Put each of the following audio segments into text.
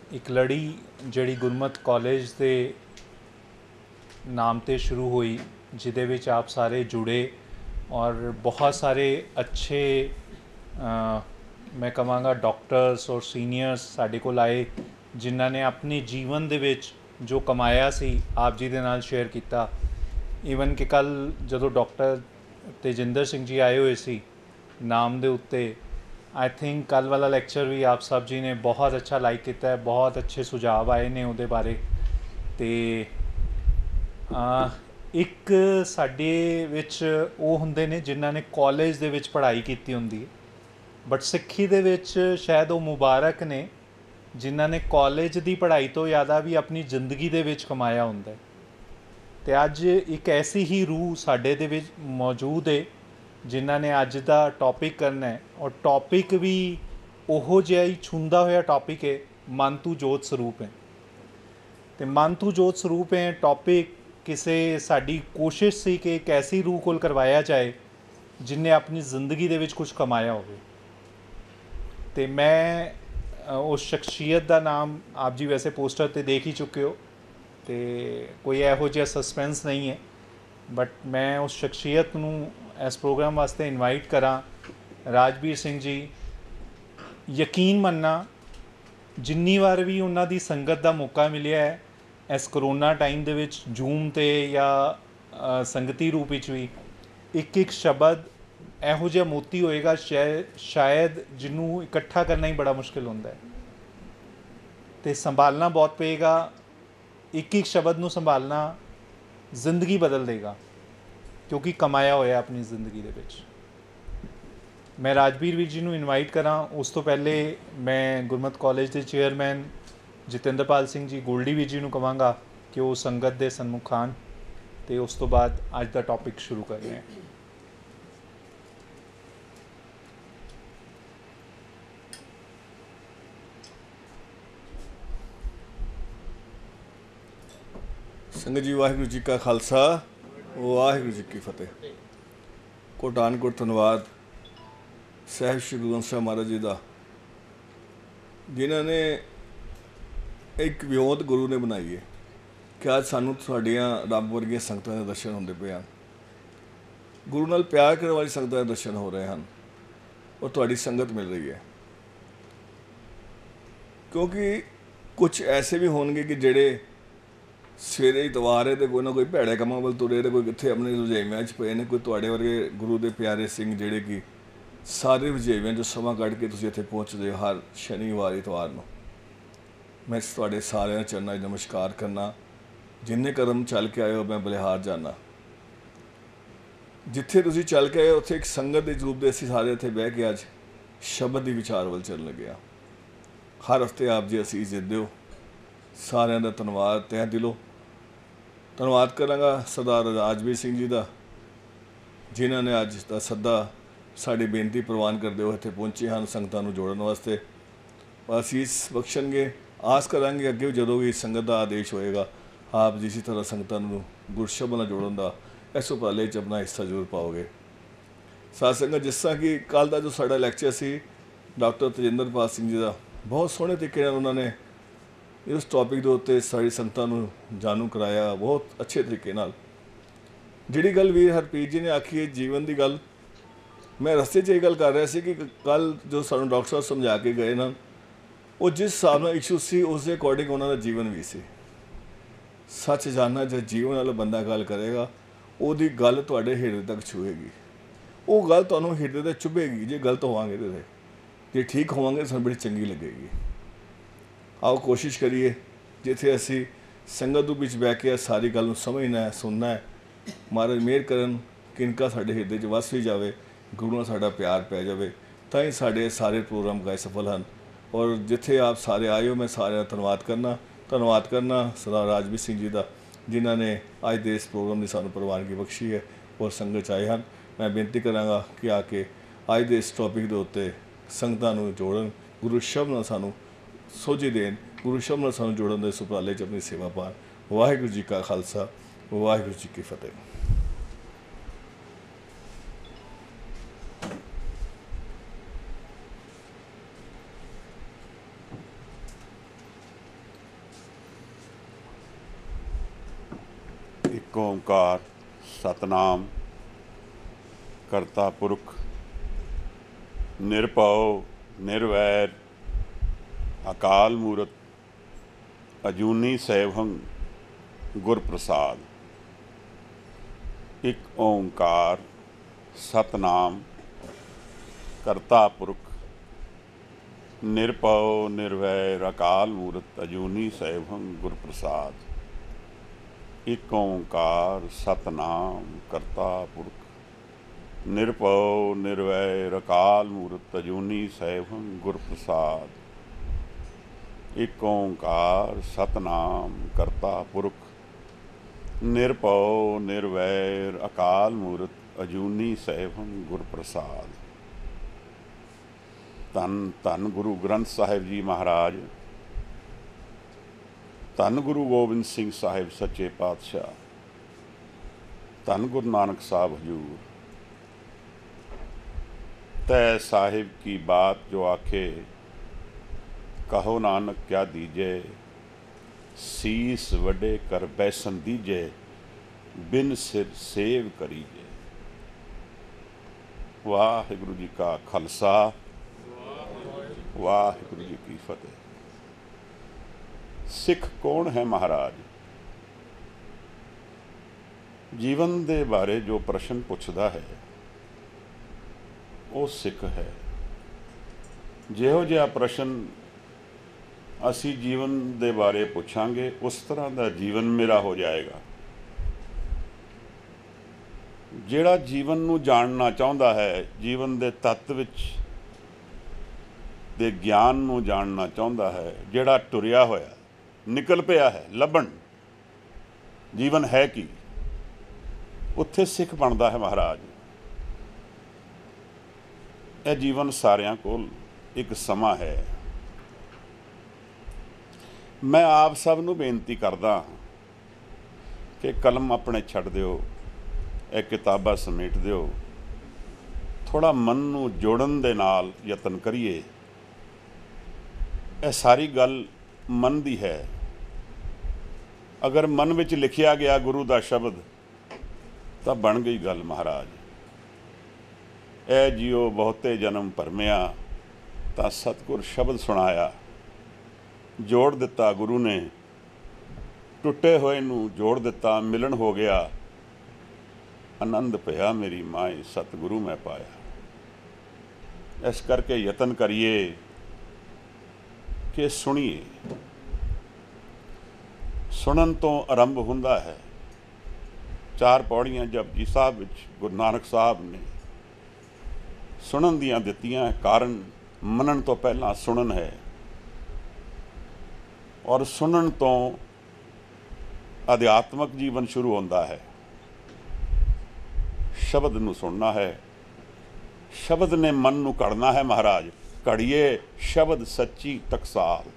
एक लड़ी जड़ी गुरमत कॉलेज के नाम से शुरू हुई, जिदे विच आप सारे जुड़े और बहुत सारे अच्छे मैं कहांगा डॉक्टर्स और सीनियर्स साढ़े कोल आए, जिन्हों ने अपने जीवन दे विच जो कमाया सी आप जी दे नाल शेयर किया। ईवन कि कल जो डॉक्टर तेजिंदर सिंह जी आए हुए सी नाम दे उत्ते, आई थिंक कल वाला लैक्चर भी आप सब जी ने बहुत अच्छा लाइक किया है, बहुत अच्छे सुझाव आए ने उहदे बारे। तो एक साडे विच वो हुंदे ने जिन्हां ने कॉलेज दे विच पढ़ाई की हुंदी है, बट सिक्खी दे विच शायद वो मुबारक ने जिन्हां ने कॉलेज की पढ़ाई तो ज़्यादा भी अपनी जिंदगी दे विच कमाया हुंदा है। तो अज एक ऐसी ही रूह साडे दे विच मौजूद है जिन्हां ने अज का टॉपिक करना है, और टॉपिक भी उहो जिहा ही छूंदा होया टॉपिक है, मन तू जोत स्वरूप है। तो मन तू जोत स्वरूप है टॉपिक किसी साड़ी कोशिश सी कि एक ऐसी रूह को करवाया जाए जिन्हें अपनी जिंदगी दे विच कुछ कमाया हो। तो मैं उस शख्सियत का नाम आप जी वैसे पोस्टर पर देख ही चुके हो, तो कोई यहो जिहा सस्पेंस नहीं है, बट मैं उस शख्सियत को इस प्रोग्राम वास्ते इनवाइट करा। राजवीर सिंह जी, यकीन मन्ना जिन्नी बार भी उन्हों की संगत का मौका मिले है इस करोना टाइम दे विच जूम ते या संगती रूप विच भी, एक एक शब्द यहो जिहा मोती होएगा शायद जिन्हों इकट्ठा करना ही बड़ा मुश्किल होंदा है। तो संभालना बहुत पेगा, एक एक शब्द को संभालना जिंदगी बदल देगा, क्योंकि कमाया होया अपनी जिंदगी दे विच। मैं राजवीर वीर जी को इनवाइट करा, उस तो पहले मैं गुरमत कॉलेज के चेयरमैन जतिंदरपाल सिंह जी गोल्डी वीर जी को कहांगा कि वो संगत के सन्मुख आन, तो उस तो बाद अज का टॉपिक शुरू कर रहे हैं। संगत जी, वाहिगुरू जी का खालसा, वाहिगुरू जी की फतेह। कोटान कोट धन्यवाद साहिब श्री गुरु ग्रंथ साहिब महाराज जी का, जिन्होंने एक विओत गुरु ने बनाई है कि अज सानू साड़ियाँ रब वर्गियां संगतां के दर्शन होंदे पे हैं। गुरु नाल प्यार करने वाली संगतां के दर्शन हो रहे हैं और तुहाड़ी संगत मिल रही है। क्योंकि कुछ ऐसे भी होंगे कि जेड़े सवेरे इतवार है तो कोई ना कोई भैड़े कामां वल तुरे, तो कोई कित्थे अपने रजाइयां च पे ने, कोई तुहाडे वर्गे गुरु के प्यारे सिंह जेड़े कि सारे रजाइयां जो समा कढ़ के तुसीं इत्थे पहुँचदे हो हर शनिवार इतवार नूं। मैं तुहाडे सारिਆਂ चरणों 'ਚ नमस्कार करना। जिन्ने कदम चल के आए हो मैं बलिहार जाना। जिथे तुसीं चल के आए हो उत्थे एक संगत के रूप में असीं सारे इत्थे बह के अज शब्द की विचार वल चलन लगे हाँ। हर हफ्ते आप जी असीस दिंदे हो, सारिਆਂ का धन्यवाद तह दिलों। धन्यवाद करांगा सरदार राजवीर सिंह जी का, जिन्होंने अज का सदा साड़ी बेनती प्रवान करते हो इत्थे पहुँचे हैं संगतां नूं जोड़न वास्ते। असीस बख्शणगे, आस करांगे अगे जदों भी संगत का आदेश होएगा आप जिस तरह संगतां नूं गुरशब्द नाल जोड़न का इस उपाले च अपना हिस्सा जरूर पाओगे। साध संगत, जिस तरह कि कल का जो साडा लैक्चर सी डॉक्टर तजिंदरपाल सिंह जी का, बहुत सोहणे तरीके नाल उन्होंने इस टॉपिक के उत्ते सारी संगतां नूं जानू कराया, बहुत अच्छे तरीके नाल। जिहड़ी गल वीर हरप्रीत जी ने आखी है जीवन की गल, मैं रस्ते च ये गल कर रहा सी कि कल जो सानूं डॉक्टर साहब समझा के गए ना, वो जिस हिसाब नाल इशू सी उस अकॉर्डिंग उन्होंने जीवन भी सी। सच जानना जो जीवन वाला बंदा गल करेगा ਉਹਦੀ गल तुहाडे हिरदे तक छूएगी, वो गल तुहानूं हिरदे ते चुभेगी। जे गलत होवांगे तो जे ठीक होवांगे तो बड़ी चंगी लगेगी। आओ कोशिश करिए जिथे असी संगत रूप विच बह के सारी गल नूं समझना है, सुनना है। महाराज मेहर करन किनका साडे हिरदे च वस भी जाए, गुरु नाल साडा प्यार पै जाए, तां ही साडे सारे प्रोग्राम गए सफल हैं। और जिथे आप सारे आए हो मैं सारे धन्यवाद करना सरदार राजवीर सिंह जी का, जिन्होंने अज के इस प्रोग्राम की सानू प्रवानगी बख्शी है और संगत आए हैं। मैं बेनती कराँगा कि आके अज के इस टॉपिक के उत्ते संगतां नूं जोड़न, गुरु शब्द नाल सानू सोझी देन, गुरु शब्द नाल सानू जोड़न दे सुपराले च अपनी सेवा पान। वाहिगुरू जी का खालसा, वाहिगुरू जी की फतेह। ਇੱਕ ਓਂਕਾਰ ਸਤਨਾਮ ਕਰਤਾ ਪੁਰਖ ਨਿਰਭਉ ਨਿਰਵੈਰ ਅਕਾਲ ਮੂਰਤ ਅਜੂਨੀ ਸੈਭੰ ਗੁਰ ਪ੍ਰਸਾਦ। ਇੱਕ ਓਂਕਾਰ ਸਤਨਾਮ ਕਰਤਾ ਪੁਰਖ ਨਿਰਭਉ ਨਿਰਵੈਰ ਅਕਾਲ ਮੂਰਤ ਅਜੂਨੀ ਸੈਭੰ ਗੁਰ ਪ੍ਰਸਾਦ। ਇੱਕ ਓਂਕਾਰ ਸਤਨਾਮ ਕਰਤਾ ਪੁਰਖ ਨਿਰਭਉ ਨਿਰਵੈਰ ਅਕਾਲ ਮੂਰਤ ਅਜੂਨੀ ਸੈਭੰ ਗੁਰ ਪ੍ਰਸਾਦ। ਇੱਕ ਓਂਕਾਰ ਸਤਨਾਮ ਕਰਤਾ ਪੁਰਖ ਨਿਰਭਉ ਨਿਰਵੈਰ ਅਕਾਲ ਮੂਰਤ ਅਜੂਨੀ ਸੈਭੰ ਗੁਰ ਪ੍ਰਸਾਦ। ਧੰਨ ਧੰਨ ਗੁਰੂ ਗ੍ਰੰਥ ਸਾਹਿਬ ਜੀ ਮਹਾਰਾਜ, ਧੰਨ ਗੁਰੂ ਗੋਬਿੰਦ ਸਿੰਘ ਸਾਹਿਬ ਸੱਚੇ ਪਾਤਸ਼ਾਹ, ਧੰਨ ਗੁਰੂ ਨਾਨਕ ਸਾਹਿਬ ਹਜ਼ੂਰ। तै साहिब की बात जो आखे, कहो नानक क्या दीजे, सीस वडे कर बैसन दीजे, बिन सिर सेव करीजे। वाहिगुरु जी का खालसा, वाहिगुरु जी की फतेह। सिख कौन है महाराज? जीवन दे बारे जो प्रश्न पुछदा है ਉਹ ਸਿੱਖ ਹੈ। ਜਿਹੋ ਜਿਹਾ ਪ੍ਰਸ਼ਨ ਅਸੀਂ ਜੀਵਨ ਦੇ ਬਾਰੇ ਪੁੱਛਾਂਗੇ ਉਸ ਤਰ੍ਹਾਂ ਦਾ ਜੀਵਨ ਮੇਰਾ ਹੋ ਜਾਏਗਾ। ਜਿਹੜਾ ਜੀਵਨ ਨੂੰ ਜਾਣਨਾ ਚਾਹੁੰਦਾ ਹੈ, ਜੀਵਨ ਦੇ ਤੱਤ ਵਿੱਚ ਦੇ ਗਿਆਨ ਨੂੰ ਜਾਣਨਾ ਚਾਹੁੰਦਾ ਹੈ, ਜਿਹੜਾ ਟੁਰਿਆ ਹੋਇਆ ਨਿਕਲ ਪਿਆ ਹੈ ਲੱਭਣ ਜੀਵਨ ਹੈ ਕੀ, ਉੱਥੇ ਸਿੱਖ ਬਣਦਾ ਹੈ ਮਹਾਰਾਜ। ਇਹ ਜੀਵਨ ਸਾਰਿਆਂ ਕੋਲ ਇੱਕ ਸਮਾਂ ਹੈ। ਮੈਂ ਆਪ ਸਭ ਨੂੰ ਬੇਨਤੀ ਕਰਦਾ ਕਿ ਕਲਮ ਆਪਣੇ ਛੱਡ ਦਿਓ, ਇਹ ਕਿਤਾਬਾਂ ਸਮੇਟ ਦਿਓ, ਥੋੜ੍ਹਾ ਮਨ ਨੂੰ ਜੋੜਨ ਦੇ ਨਾਲ ਯਤਨ ਕਰੀਏ। ਇਹ ਸਾਰੀ ਗੱਲ ਮਨ ਦੀ ਹੈ। ਅਗਰ ਮਨ ਵਿੱਚ ਲਿਖਿਆ ਗਿਆ ਗੁਰੂ ਦਾ ਸ਼ਬਦ ਤਾਂ ਬਣ ਗਈ ਗੱਲ ਮਹਾਰਾਜ। ਐ ਜਿਉ ਬਹੁਤੇ ਜਨਮ ਭਰਮਿਆ ਤਾਂ ਸਤਿਗੁਰ ਸ਼ਬਦ ਸੁਣਾਇਆ। ਜੋੜ ਦਿੱਤਾ ਗੁਰੂ ਨੇ, ਟੁੱਟੇ ਹੋਏ ਨੂੰ ਜੋੜ ਦਿੱਤਾ, ਮਿਲਣ ਹੋ ਗਿਆ, ਆਨੰਦ ਪਿਆ ਮੇਰੀ ਮਾਏ, ਸਤਿਗੁਰੂ ਮੈਂ ਪਾਇਆ। ਇਸ ਕਰਕੇ ਯਤਨ ਕਰੀਏ ਕਿ ਸੁਣੀਏ। ਸੁਣਨ ਤੋਂ ਆਰੰਭ ਹੁੰਦਾ ਹੈ। 4 ਪੌੜੀਆਂ ਜਪਜੀ ਸਾਹਿਬ ਵਿੱਚ ਗੁਰੂ ਨਾਨਕ ਸਾਹਿਬ ਨੇ ਸੁਣਨ ਦੀਆਂ ਦਿੱਤੀਆਂ। ਕਾਰਨ ਮੰਨਣ ਤੋਂ ਪਹਿਲਾਂ ਸੁਣਨ ਹੈ, ਔਰ ਸੁਣਨ ਤੋਂ ਅਧਿਆਤਮਕ ਜੀਵਨ ਸ਼ੁਰੂ ਹੁੰਦਾ ਹੈ। ਸ਼ਬਦ ਨੂੰ ਸੁਣਨਾ ਹੈ, ਸ਼ਬਦ ਨੇ ਮਨ ਨੂੰ ਘੜਨਾ ਹੈ ਮਹਾਰਾਜ। ਘੜੀਏ ਸ਼ਬਦ ਸੱਚੀ ਟਕਸਾਲ।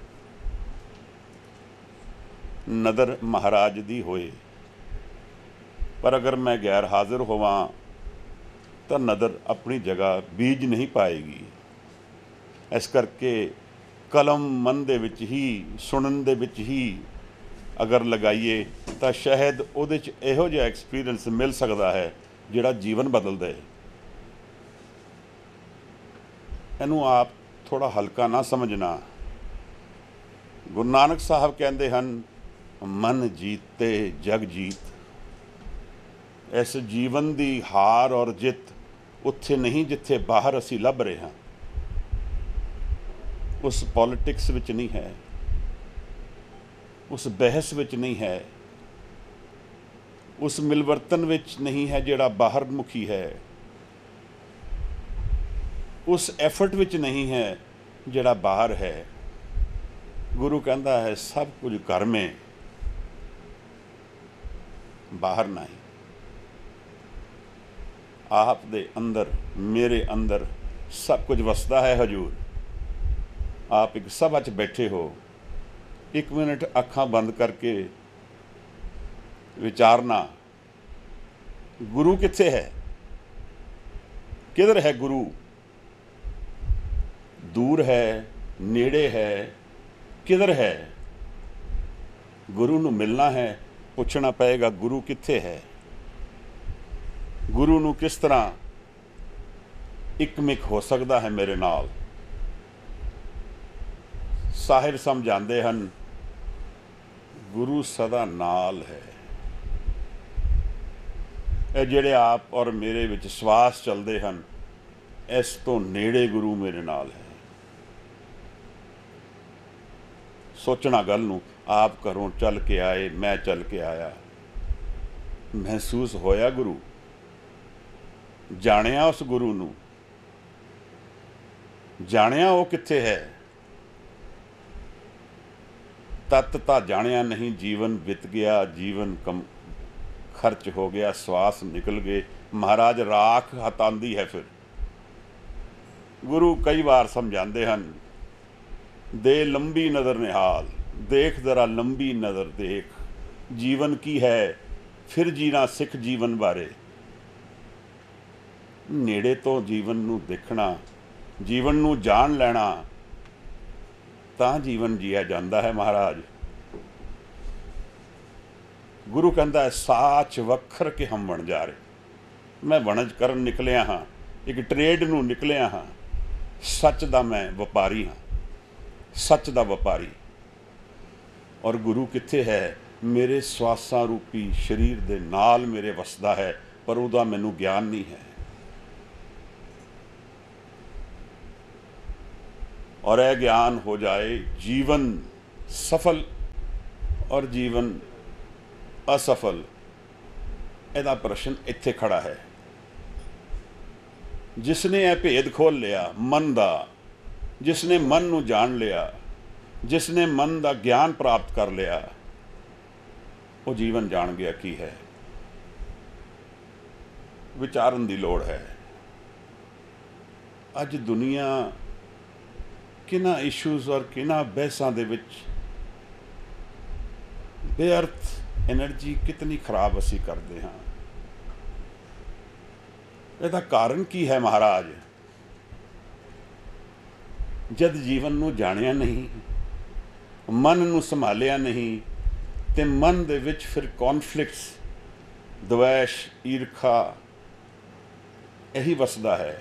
ਨਦਰ ਮਹਾਰਾਜ ਦੀ ਹੋਏ, ਪਰ ਅਗਰ ਮੈਂ ਗੈਰ ਹਾਜ਼ਰ ਹੋਵਾਂ ਤਾਂ ਨਦਰ ਆਪਣੀ ਜਗ੍ਹਾ ਬੀਜ ਨਹੀਂ ਪਾਏਗੀ। ਇਸ ਕਰਕੇ ਕਲਮ ਮਨ ਦੇ ਵਿੱਚ ਹੀ, ਸੁਣਨ ਦੇ ਵਿੱਚ ਹੀ ਅਗਰ ਲਗਾਈਏ ਤਾਂ ਸ਼ਾਇਦ ਉਹਦੇ 'ਚ ਇਹੋ ਜਿਹਾ ਐਕਸਪੀਰੀਅੰਸ ਮਿਲ ਸਕਦਾ ਹੈ ਜਿਹੜਾ ਜੀਵਨ ਬਦਲ ਦੇ। ਇਹਨੂੰ ਆਪ ਥੋੜ੍ਹਾ ਹਲਕਾ ਨਾ ਸਮਝਣਾ। ਗੁਰੂ ਨਾਨਕ ਸਾਹਿਬ ਕਹਿੰਦੇ ਹਨ, ਮਨ ਜੀਤੇ ਜਗ ਜੀਤ। ਇਸ ਜੀਵਨ ਦੀ ਹਾਰ ਔਰ ਜਿੱਤ ਉੱਥੇ ਨਹੀਂ ਜਿੱਥੇ ਬਾਹਰ ਅਸੀਂ ਲੱਭ ਰਹੇ ਹਾਂ। ਉਸ ਪੋਲੀਟਿਕਸ ਵਿੱਚ ਨਹੀਂ ਹੈ, ਉਸ ਬਹਿਸ ਵਿੱਚ ਨਹੀਂ ਹੈ, ਉਸ ਮਿਲਵਰਤਨ ਵਿੱਚ ਨਹੀਂ ਹੈ ਜਿਹੜਾ ਬਾਹਰ ਮੁਖੀ ਹੈ, ਉਸ ਐਫਰਟ ਵਿੱਚ ਨਹੀਂ ਹੈ ਜਿਹੜਾ ਬਾਹਰ ਹੈ। ਗੁਰੂ ਕਹਿੰਦਾ ਹੈ ਸਭ ਕੁਝ ਘਰ ਮੇਂ, ਬਾਹਰ ਨਹੀਂ। आप दे अंदर, मेरे अंदर सब कुछ वसदा है हजूर। आप एक सभा च बैठे हो, 1 मिनट अखां बंद करके विचारना, गुरु कित्थे है, किधर है गुरु? दूर है, नेड़े है, किधर है? गुरु नूं मिलना है ਪੁੱਛਣਾ ਪਏਗਾ ਗੁਰੂ ਕਿੱਥੇ ਹੈ, ਗੁਰੂ ਨੂੰ ਕਿਸ ਤਰ੍ਹਾਂ ਇੱਕਮਿਕ ਹੋ ਸਕਦਾ ਹੈ ਮੇਰੇ ਨਾਲ। ਸਾਹਿਬ ਸਮਝਾਉਂਦੇ ਹਨ ਗੁਰੂ ਸਦਾ ਨਾਲ ਹੈ। ਇਹ ਜਿਹੜੇ ਆਪ ਔਰ ਮੇਰੇ ਵਿੱਚ ਸਵਾਸ ਚੱਲਦੇ ਹਨ, ਇਸ ਤੋਂ ਨੇੜੇ ਗੁਰੂ ਮੇਰੇ ਨਾਲ ਹੈ। ਸੋਚਣਾ ਗੱਲ ਨੂੰ, ਆਪ ਘਰੋਂ ਚੱਲ ਕੇ ਆਏ, ਮੈਂ ਚੱਲ ਕੇ ਆਇਆ, ਮਹਿਸੂਸ ਹੋਇਆ ਗੁਰੂ, ਜਾਣਿਆ ਉਸ ਗੁਰੂ ਨੂੰ, ਜਾਣਿਆ ਉਹ ਕਿੱਥੇ ਹੈ। ਤਤ ਤਾਂ ਜਾਣਿਆ ਨਹੀਂ, ਜੀਵਨ ਬਿਤ ਗਿਆ, ਜੀਵਨ ਖਰਚ ਹੋ ਗਿਆ, ਸਵਾਸ ਨਿਕਲ ਗਏ। ਮਹਾਰਾਜ ਰਾਖ ਹਤਾਂਦੀ ਹੈ। ਫਿਰ ਗੁਰੂ ਕਈ ਵਾਰ ਸਮਝਾਉਂਦੇ ਹਨ, ਦੇ ਲੰਬੀ ਨਜ਼ਰ ਨਿਹਾਲ, ਦੇਖ ਜ਼ਰਾ ਲੰਬੀ ਨਜ਼ਰ ਦੇਖ, ਜੀਵਨ ਕੀ ਹੈ, ਫਿਰ ਜੀਣਾ ਸਿੱਖ ਜੀਵਨ ਬਾਰੇ। ਨੇੜੇ ਤੋਂ ਜੀਵਨ ਨੂੰ ਦੇਖਣਾ, ਜੀਵਨ ਨੂੰ ਜਾਣ ਲੈਣਾ, ਤਾਂ ਜੀਵਨ ਜੀਆ ਜਾਂਦਾ ਹੈ। ਮਹਾਰਾਜ ਗੁਰੂ ਕਹਿੰਦਾ, ਸਾਚ ਵੱਖਰ ਕੇ ਹਮ ਬਣ ਜਾ ਰਹੇ। ਮੈਂ ਵਣਜ ਕਰਨ ਨਿਕਲਿਆ ਹਾਂ, ਇੱਕ ਟਰੇਡ ਨੂੰ ਨਿਕਲਿਆ ਹਾਂ, ਸੱਚ ਦਾ ਮੈਂ ਵਪਾਰੀ ਹਾਂ, ਸੱਚ ਦਾ ਵਪਾਰੀ। ਔਰ ਗੁਰੂ ਕਿੱਥੇ ਹੈ? ਮੇਰੇ ਸਵਾਸਾਂ ਰੂਪੀ ਸਰੀਰ ਦੇ ਨਾਲ ਮੇਰੇ ਵਸਦਾ ਹੈ, ਪਰ ਉਹਦਾ ਮੈਨੂੰ ਗਿਆਨ ਨਹੀਂ ਹੈ। और यह ज्ञान हो जाए, जीवन सफल और जीवन असफल, ਇਹਦਾ ਪ੍ਰਸ਼ਨ ਇੱਥੇ ਖੜਾ ਹੈ। ਜਿਸਨੇ ਇਹ ਭੇਦ ਖੋਲ ਲਿਆ ਮਨ ਦਾ, ਜਿਸਨੇ ਮਨ ਨੂੰ ਜਾਣ ਲਿਆ, ਜਿਸਨੇ ਮਨ ਦਾ ਗਿਆਨ ਪ੍ਰਾਪਤ ਕਰ ਲਿਆ, ਉਹ ਜੀਵਨ ਜਾਣ ਗਿਆ ਕੀ ਹੈ। ਵਿਚਾਰਨ ਦੀ ਲੋੜ ਹੈ। ਅੱਜ ਦੁਨੀਆ ਕਿਹਨਾਂ ਇਸ਼ੂਜ਼ ਔਰ ਕਿਹਨਾਂ ਬਹਿਸਾਂ ਦੇ ਵਿੱਚ ਬੇਅਰਥ ਐਨਰਜੀ ਕਿਤਨੀ ਖਰਾਬ ਅਸੀਂ ਕਰਦੇ ਹਾਂ। ਇਹਦਾ ਕਾਰਨ ਕੀ ਹੈ ਮਹਾਰਾਜ? ਜਦ ਜੀਵਨ ਨੂੰ ਜਾਣਿਆ ਨਹੀਂ, ਮਨ ਨੂੰ ਸੰਭਾਲਿਆ ਨਹੀਂ, ਤੇ ਮਨ ਦੇ ਵਿੱਚ ਫਿਰ ਕੌਨਫਲਿਕਟਸ, ਦਵੈਸ਼, ਈਰਖਾ ਇਹੀ ਵਸਦਾ ਹੈ।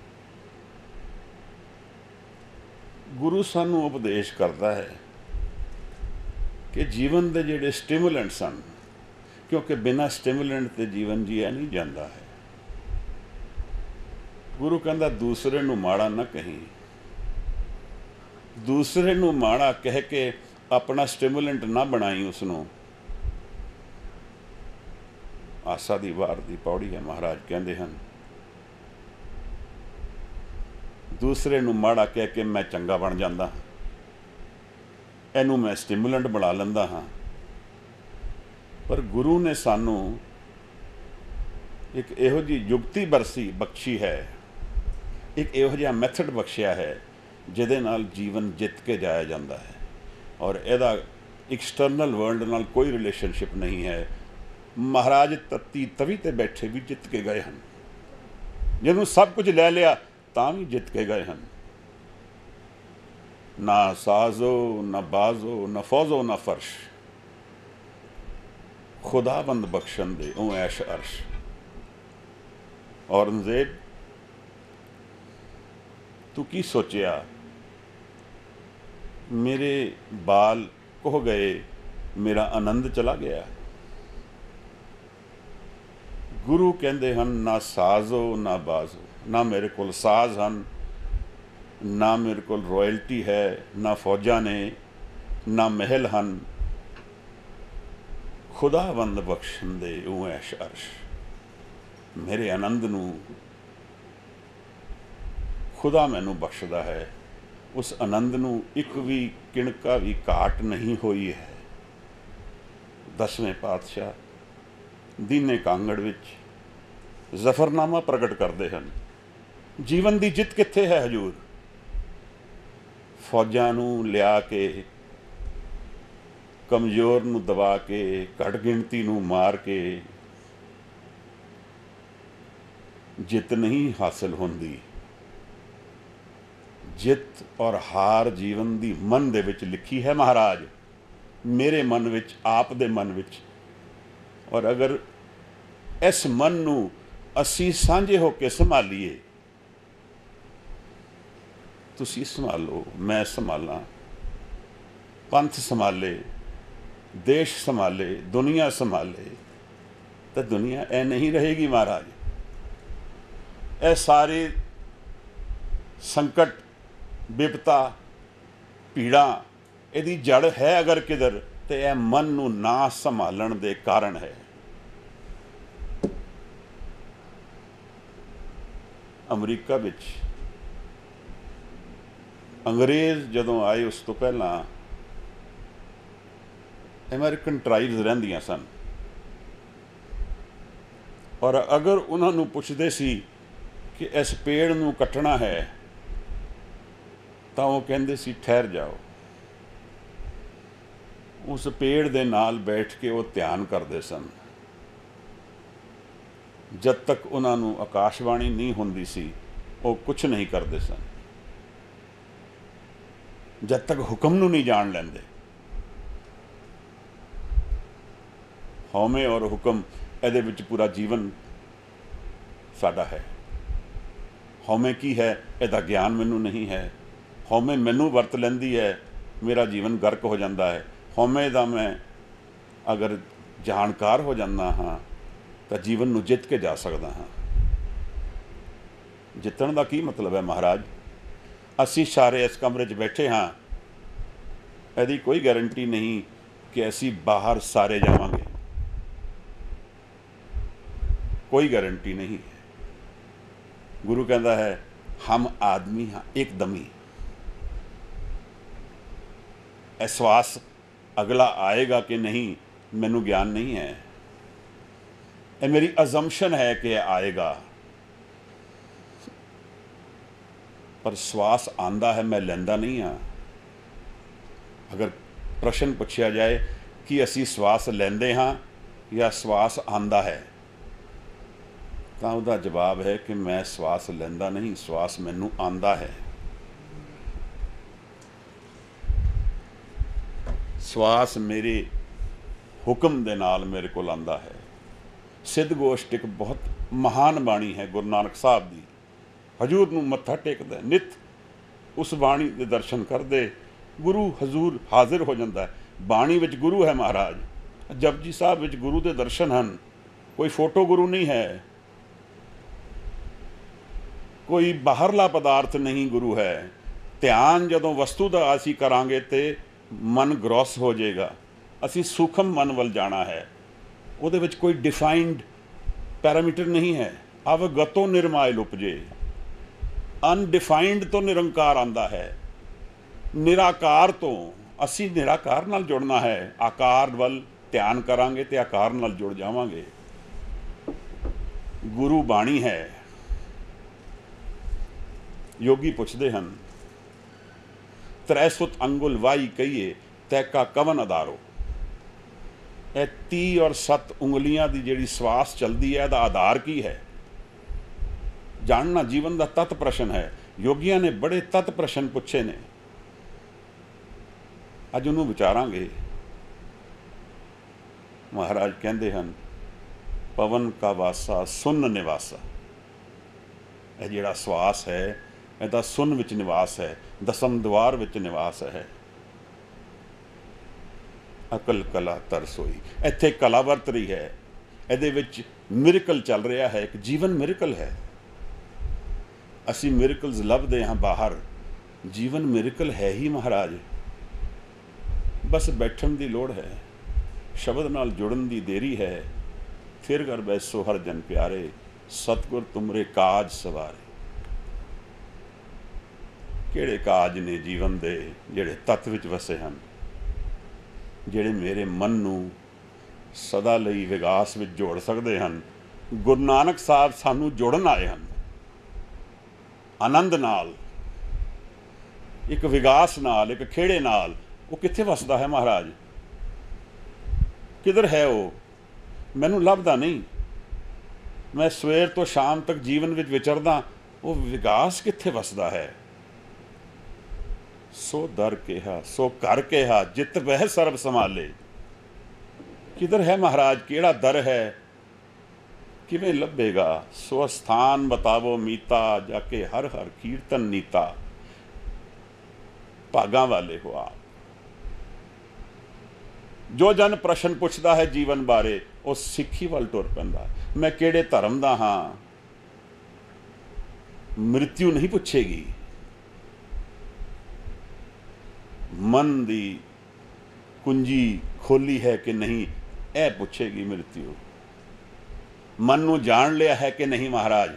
ਗੁਰੂ ਸਾਨੂੰ ਉਪਦੇਸ਼ ਕਰਦਾ ਹੈ ਕਿ ਜੀਵਨ ਦੇ ਜਿਹੜੇ ਸਟਿਮੂਲੈਂਟਸ ਹਨ, ਕਿਉਂਕਿ ਬਿਨਾਂ ਸਟਿਮੂਲੈਂਟ ਤੇ ਜੀਵਨ ਜੀਆ ਨਹੀਂ ਜਾਂਦਾ ਹੈ। ਗੁਰੂ ਕਹਿੰਦਾ ਦੂਸਰੇ ਨੂੰ ਮਾੜਾ ਨਾ ਕਹੀਂ। ਦੂਸਰੇ ਨੂੰ ਮਾੜਾ ਕਹਿ ਕੇ ਆਪਣਾ ਸਟਿਮੂਲੈਂਟ ਨਾ ਬਣਾਈ ਉਸਨੂੰ। ਆਸਾ ਦੀ ਵਾਰ ਦੀ ਪੌੜੀ ਹੈ। ਮਹਾਰਾਜ ਕਹਿੰਦੇ ਹਨ ਦੂਸਰੇ ਨੂੰ ਮਾੜਾ ਕਹਿ ਕੇ ਮੈਂ ਚੰਗਾ ਬਣ ਜਾਂਦਾ, ਇਹਨੂੰ ਮੈਂ ਸਟਿਮੂਲੈਂਟ ਬਣਾ ਲੈਂਦਾ ਹਾਂ। ਪਰ ਗੁਰੂ ਨੇ ਸਾਨੂੰ ਇੱਕ ਇਹੋ ਜਿਹੀ ਯੁਕਤੀ ਬਖਸ਼ੀ ਹੈ, ਇੱਕ ਇਹੋ ਜਿਹਾ ਮੈਥਡ ਬਖਸ਼ਿਆ ਹੈ ਜਿਹਦੇ ਨਾਲ ਜੀਵਨ ਜਿੱਤ ਕੇ ਜਾਇਆ ਜਾਂਦਾ ਹੈ। ਔਰ ਇਹਦਾ ਐਕਸਟਰਨਲ ਵਰਲਡ ਨਾਲ ਕੋਈ ਰਿਲੇਸ਼ਨਸ਼ਿਪ ਨਹੀਂ ਹੈ। ਮਹਾਰਾਜ ਤਤੀ ਤਵੀ ਤੇ ਬੈਠੇ ਵੀ ਜਿੱਤ ਕੇ ਗਏ ਹਨ। ਜਿਹਨੂੰ ਸਭ ਕੁਝ ਲੈ ਲਿਆ ਤਾਂ ਵੀ ਜਿੱਤ ਕੇ ਗਏ ਹਨ। ਨਾ ਸਾਜ਼ੋ ਨਾ ਬਾਜ਼ੋ ਨਾ ਫੌਜ਼ੋ ਨਾ ਫਰਸ਼, ਖੁਦਾਬੰਦ ਬਖਸ਼ਣ ਦੇ ਉਹ ਐਸ਼ ਅਰਸ਼। ਔਰੰਗਜ਼ੇਬ ਤੂੰ ਕੀ ਸੋਚਿਆ? ਮੇਰੇ ਬਾਲ ਕੋਹ ਗਏ, ਮੇਰਾ ਆਨੰਦ ਚਲਾ ਗਿਆ। ਗੁਰੂ ਕਹਿੰਦੇ ਹਨ ਨਾ ਸਾਜ਼ੋ ਨਾ ਬਾਜ਼ੋ, ਨਾ ਮੇਰੇ ਕੋਲ ਸਾਜ਼ ਹਨ, ਨਾ ਮੇਰੇ ਕੋਲ ਰਾਇਲਟੀ ਹੈ, ਨਾ ਫੌਜਾਂ ਨੇ, ਨਾ ਮਹਿਲ ਹਨ। ਖੁਦਾਵੰਦ ਬਖਸ਼ਣ ਦੇ ਉਹ ਐਸ਼ ਅਰਸ਼, ਮੇਰੇ ਆਨੰਦ ਨੂੰ ਖੁਦਾ ਮੈਨੂੰ ਬਖਸ਼ਦਾ ਹੈ। ਉਸ ਆਨੰਦ ਨੂੰ ਇੱਕ ਵੀ ਕਿਣਕਾ ਵੀ ਘਾਟ ਨਹੀਂ ਹੋਈ ਹੈ। 10ਵੇਂ ਪਾਤਸ਼ਾਹ ਦੀਨੇ ਕਾਂਗੜ ਵਿੱਚ ਜ਼ਫਰਨਾਮਾ ਪ੍ਰਗਟ ਕਰਦੇ ਹਨ। ਜੀਵਨ ਦੀ ਜਿੱਤ ਕਿੱਥੇ ਹੈ ਹਜ਼ੂਰ? ਫੌਜਾਂ ਨੂੰ ਲਿਆ ਕੇ, ਕਮਜ਼ੋਰ ਨੂੰ ਦਬਾ ਕੇ, ਘੱਟ ਗਿਣਤੀ ਨੂੰ ਮਾਰ ਕੇ ਜਿੱਤ ਨਹੀਂ ਹਾਸਿਲ ਹੁੰਦੀ। ਜਿੱਤ ਔਰ ਹਾਰ ਜੀਵਨ ਦੀ ਮਨ ਦੇ ਵਿੱਚ ਲਿਖੀ ਹੈ। ਮਹਾਰਾਜ ਮੇਰੇ ਮਨ ਵਿੱਚ, ਆਪ ਦੇ ਮਨ ਵਿੱਚ ਔਰ ਅਗਰ ਇਸ ਮਨ ਨੂੰ ਅਸੀਂ ਸਾਂਝੇ ਹੋ ਕੇ ਸੰਭਾਲੀਏ, ਤੁਸੀਂ ਸੰਭਾਲੋ, ਮੈਂ ਸੰਭਾਲਾਂ, ਪੰਥ ਸੰਭਾਲੇ, ਦੇਸ਼ ਸੰਭਾਲੇ, ਦੁਨੀਆ ਸੰਭਾਲੇ, ਤਾਂ ਦੁਨੀਆ ਇਹ ਨਹੀਂ ਰਹੇਗੀ ਮਹਾਰਾਜ। ਇਹ ਸਾਰੇ ਸੰਕਟ, ਵਿਪਤਾ, ਪੀੜਾ, ਇਹਦੀ ਜੜ ਹੈ ਅਗਰ ਕਿਧਰ, ਤੇ ਇਹ ਮਨ ਨੂੰ ਨਾ ਸੰਭਾਲਣ ਦੇ ਕਾਰਨ ਹੈ। ਅਮਰੀਕਾ ਵਿੱਚ ਅੰਗਰੇਜ਼ ਜਦੋਂ ਆਏ, ਉਸ ਤੋਂ ਪਹਿਲਾਂ ਅਮਰੀਕਨ ਟਰਾਈਬਸ ਰਹਿੰਦੀਆਂ ਸਨ, ਔਰ ਅਗਰ ਉਹਨਾਂ ਨੂੰ ਪੁੱਛਦੇ ਸੀ ਕਿ ਇਸ ਪੇੜ ਨੂੰ ਕੱਟਣਾ ਹੈ, ਤਾਂ ਉਹ ਕਹਿੰਦੇ ਸੀ ਠਹਿਰ ਜਾਓ। ਉਸ ਪੇੜ ਦੇ ਨਾਲ ਬੈਠ ਕੇ ਉਹ ਧਿਆਨ ਕਰਦੇ ਸਨ। ਜਦ ਤੱਕ ਉਹਨਾਂ ਨੂੰ ਆਕਾਸ਼ਬਾਣੀ ਨਹੀਂ ਹੁੰਦੀ ਸੀ, ਉਹ ਕੁਛ ਨਹੀਂ ਕਰਦੇ ਸਨ। ਜਦ ਤੱਕ ਹੁਕਮ ਨੂੰ ਨਹੀਂ ਜਾਣ ਲੈਂਦੇ। ਹਉਮੈ ਔਰ ਹੁਕਮ, ਇਹਦੇ ਵਿੱਚ ਪੂਰਾ ਜੀਵਨ ਸਾਡਾ ਹੈ। ਹਉਮੈ ਕੀ ਹੈ, ਇਹਦਾ ਗਿਆਨ ਮੈਨੂੰ ਨਹੀਂ ਹੈ। ਹਉਮੈ ਮੈਨੂੰ ਵਰਤ ਲੈਂਦੀ ਹੈ, ਮੇਰਾ ਜੀਵਨ ਗਰਕ ਹੋ ਜਾਂਦਾ ਹੈ। ਹਉਮੈ ਦਾ ਮੈਂ ਅਗਰ ਜਾਣਕਾਰ ਹੋ ਜਾਂਦਾ ਹਾਂ ਤਾਂ ਜੀਵਨ ਨੂੰ ਜਿੱਤ ਕੇ ਜਾ ਸਕਦਾ ਹਾਂ। ਜਿੱਤਣ ਦਾ ਕੀ ਮਤਲਬ ਹੈ ਮਹਾਰਾਜ? ਅਸੀਂ ਸਾਰੇ ਇਸ ਕਮਰੇ 'ਚ ਬੈਠੇ ਹਾਂ, ਇਹਦੀ ਕੋਈ ਗਾਰੰਟੀ ਨਹੀਂ ਕਿ ਅਸੀਂ ਬਾਹਰ ਸਾਰੇ ਜਾਵਾਂਗੇ, ਕੋਈ ਗਾਰੰਟੀ ਨਹੀਂ। ਗੁਰੂ ਕਹਿੰਦਾ ਹੈ ਹਮ ਆਦਮੀ ਹਾਂ ਇੱਕਦਮੀ। ਇਹ ਸਵਾਸ ਅਗਲਾ ਆਏਗਾ ਕਿ ਨਹੀਂ, ਮੈਨੂੰ ਗਿਆਨ ਨਹੀਂ ਹੈ। ਇਹ ਮੇਰੀ ਅਜ਼ੰਪਸ਼ਨ ਹੈ ਕਿ ਇਹ ਆਏਗਾ, ਪਰ ਸਵਾਸ ਆਂਦਾ ਹੈ, ਮੈਂ ਲੈਂਦਾ ਨਹੀਂ ਹਾਂ। ਅਗਰ ਪ੍ਰਸ਼ਨ ਪੁੱਛਿਆ ਜਾਏ ਕਿ ਅਸੀਂ ਸਵਾਸ ਲੈਂਦੇ ਹਾਂ ਜਾਂ ਸਵਾਸ ਆਂਦਾ ਹੈ, ਤਾਂ ਉਹਦਾ ਜਵਾਬ ਹੈ ਕਿ ਮੈਂ ਸਵਾਸ ਲੈਂਦਾ ਨਹੀਂ, ਸਵਾਸ ਮੈਨੂੰ ਆਂਦਾ ਹੈ। ਸਵਾਸ ਮੇਰੇ ਹੁਕਮ ਦੇ ਨਾਲ ਮੇਰੇ ਕੋਲ ਆਂਦਾ ਹੈ। ਸਿੱਧ ਗੋਸ਼ਟ ਇੱਕ ਬਹੁਤ ਮਹਾਨ ਬਾਣੀ ਹੈ ਗੁਰੂ ਨਾਨਕ ਸਾਹਿਬ ਦੀ। ਹਜ਼ੂਰ ਨੂੰ ਮੱਥਾ ਟੇਕਦਾ, ਨਿੱਤ ਉਸ ਬਾਣੀ ਦੇ ਦਰਸ਼ਨ ਕਰਦੇ, ਗੁਰੂ ਹਜ਼ੂਰ ਹਾਜ਼ਰ ਹੋ ਜਾਂਦਾ ਹੈ। ਬਾਣੀ ਵਿੱਚ ਗੁਰੂ ਹੈ ਮਹਾਰਾਜ। ਜਪਜੀ ਸਾਹਿਬ ਵਿੱਚ ਗੁਰੂ ਦੇ ਦਰਸ਼ਨ ਹਨ। ਕੋਈ ਫੋਟੋ ਗੁਰੂ ਨਹੀਂ ਹੈ, ਕੋਈ ਬਾਹਰਲਾ ਪਦਾਰਥ ਨਹੀਂ ਗੁਰੂ ਹੈ। ਧਿਆਨ ਜਦੋਂ ਵਸਤੂ ਦਾ ਅਸੀਂ ਕਰਾਂਗੇ ਤੇ ਮਨ ਗ੍ਰੋਸ ਹੋ ਜਾਏਗਾ। ਅਸੀਂ ਸੂਖਮ ਮਨ ਵੱਲ ਜਾਣਾ ਹੈ। ਉਹਦੇ ਵਿੱਚ ਕੋਈ ਡਿਫਾਈਨਡ ਪੈਰਾਮੀਟਰ ਨਹੀਂ ਹੈ। ਅਵਗਤੋ ਨਿਰਮਾਇਲ ਉਪਜੇ, ਅਨਡਿਫਾਈਨਡ ਤੋਂ ਨਿਰੰਕਾਰ ਆਉਂਦਾ ਹੈ। ਨਿਰਾਕਾਰ ਤੋਂ ਅਸੀਂ ਨਿਰਾਕਾਰ ਨਾਲ ਜੁੜਨਾ ਹੈ। ਆਕਾਰ ਵੱਲ ਧਿਆਨ ਕਰਾਂਗੇ ਤੇ ਆਕਾਰ ਨਾਲ ਜੁੜ ਜਾਵਾਂਗੇ। ਗੁਰੂ ਬਾਣੀ ਹੈ। ਯੋਗੀ ਪੁੱਛਦੇ ਹਨ, ਤ੍ਰੈ ਸੁਤ ਅੰਗੁਲ ਵਾਈ ਕਹੀਏ ਤੈ ਕਾ ਕਵਨ ਆਧਾਰੋ। ਇਹ 30 ਔਰ 7 ਉਂਗਲੀਆਂ ਦੀ ਜਿਹੜੀ ਸਵਾਸ ਚੱਲਦੀ ਹੈ, ਇਹਦਾ ਆਧਾਰ ਕੀ ਹੈ? ਜਾਣਨਾ ਜੀਵਨ ਦਾ ਤਤ ਪ੍ਰਸ਼ਨ ਹੈ। ਯੋਗੀਆਂ ਨੇ ਬੜੇ ਤਤ ਪ੍ਰਸ਼ਨ ਪੁੱਛੇ ਨੇ, ਅੱਜ ਉਹਨੂੰ ਵਿਚਾਰਾਂਗੇ। ਮਹਾਰਾਜ ਕਹਿੰਦੇ ਹਨ, ਪਵਨ ਕਾ ਵਾਸਾ ਸੁਨ ਨਿਵਾਸਾ। ਇਹ ਜਿਹੜਾ ਸਵਾਸ ਹੈ, ਇਹਦਾ ਸੁਨ ਵਿੱਚ ਨਿਵਾਸ ਹੈ, ਦਸਮ ਦੁਆਰ ਵਿੱਚ ਨਿਵਾਸ ਹੈ। ਅਕਲ ਕਲਾ ਤਰਸੋਈ, ਇੱਥੇ ਕਲਾ ਵਰਤ ਰਹੀ ਹੈ। ਇਹਦੇ ਵਿੱਚ ਮਿਰਕਲ ਚੱਲ ਰਿਹਾ ਹੈ, ਇੱਕ ਜੀਵਨ ਮਿਰਕਲ ਹੈ। ਅਸੀਂ ਮਿਰਕਲਸ ਲੱਭਦੇ ਹਾਂ ਬਾਹਰ, ਜੀਵਨ ਮਿਰਕਲ ਹੈ ਹੀ ਮਹਾਰਾਜ। ਬਸ ਬੈਠਣ ਦੀ ਲੋੜ ਹੈ, ਸ਼ਬਦ ਨਾਲ ਜੁੜਨ ਦੀ ਦੇਰੀ ਹੈ। ਫਿਰ ਕਰ ਬੈਸੋ ਹਰ ਜਨ ਪਿਆਰੇ, ਸਤਿਗੁਰ ਤੁਮਰੇ ਕਾਜ ਸਵਾਰੇ। ਕਿਹੜੇ ਕਾਜ ਨੇ ਜੀਵਨ ਦੇ ਜਿਹੜੇ ਤੱਤ ਵਿੱਚ ਵਸੇ ਹਨ, ਜਿਹੜੇ ਮੇਰੇ ਮਨ ਨੂੰ ਸਦਾ ਲਈ ਵਿਗਾਸ ਵਿੱਚ ਜੋੜ ਸਕਦੇ ਹਨ। ਗੁਰੂ ਨਾਨਕ ਸਾਹਿਬ ਸਾਨੂੰ ਜੋੜਨ ਆਏ ਹਨ, ਆਨੰਦ ਨਾਲ, ਇੱਕ ਵਿਗਾਸ ਨਾਲ, ਇੱਕ ਖੇੜੇ ਨਾਲ। ਉਹ ਕਿੱਥੇ ਵਸਦਾ ਹੈ ਮਹਾਰਾਜ? ਕਿੱਧਰ ਹੈ ਉਹ? ਮੈਨੂੰ ਲੱਭਦਾ ਨਹੀਂ। ਮੈਂ ਸਵੇਰ ਤੋਂ ਸ਼ਾਮ ਤੱਕ ਜੀਵਨ ਵਿੱਚ ਵਿਚਰਦਾ, ਉਹ ਵਿਗਾਸ ਕਿੱਥੇ ਵਸਦਾ ਹੈ? ਸੋ ਦਰ ਕਿਹਾ ਸੋ ਘਰ ਕਿਹਾ, ਜਿਤ ਬਹਿ ਸਰਬ ਸੰਭਾਲੇ। किधर है महाराज, केड़ा दर है, किवें लभेगा। सो स्थान बतावो मीता, जाके हर हर कीर्तन नीता। भागां वाले हो आप। जो जन प्रश्न पुछदा है जीवन बारे, वो सिੱਖੀ ਵੱਲ ਟੁਰ ਪੈਂਦਾ। मैं ਕਿਹੜੇ ਧਰਮ ਦਾ ਹਾਂ, मृत्यु नहीं पुछेगी। मन दी कुंजी खोली है कि नहीं, यह पुछेगी मृत्यु। मन नूं जान लिया है कि नहीं महाराज।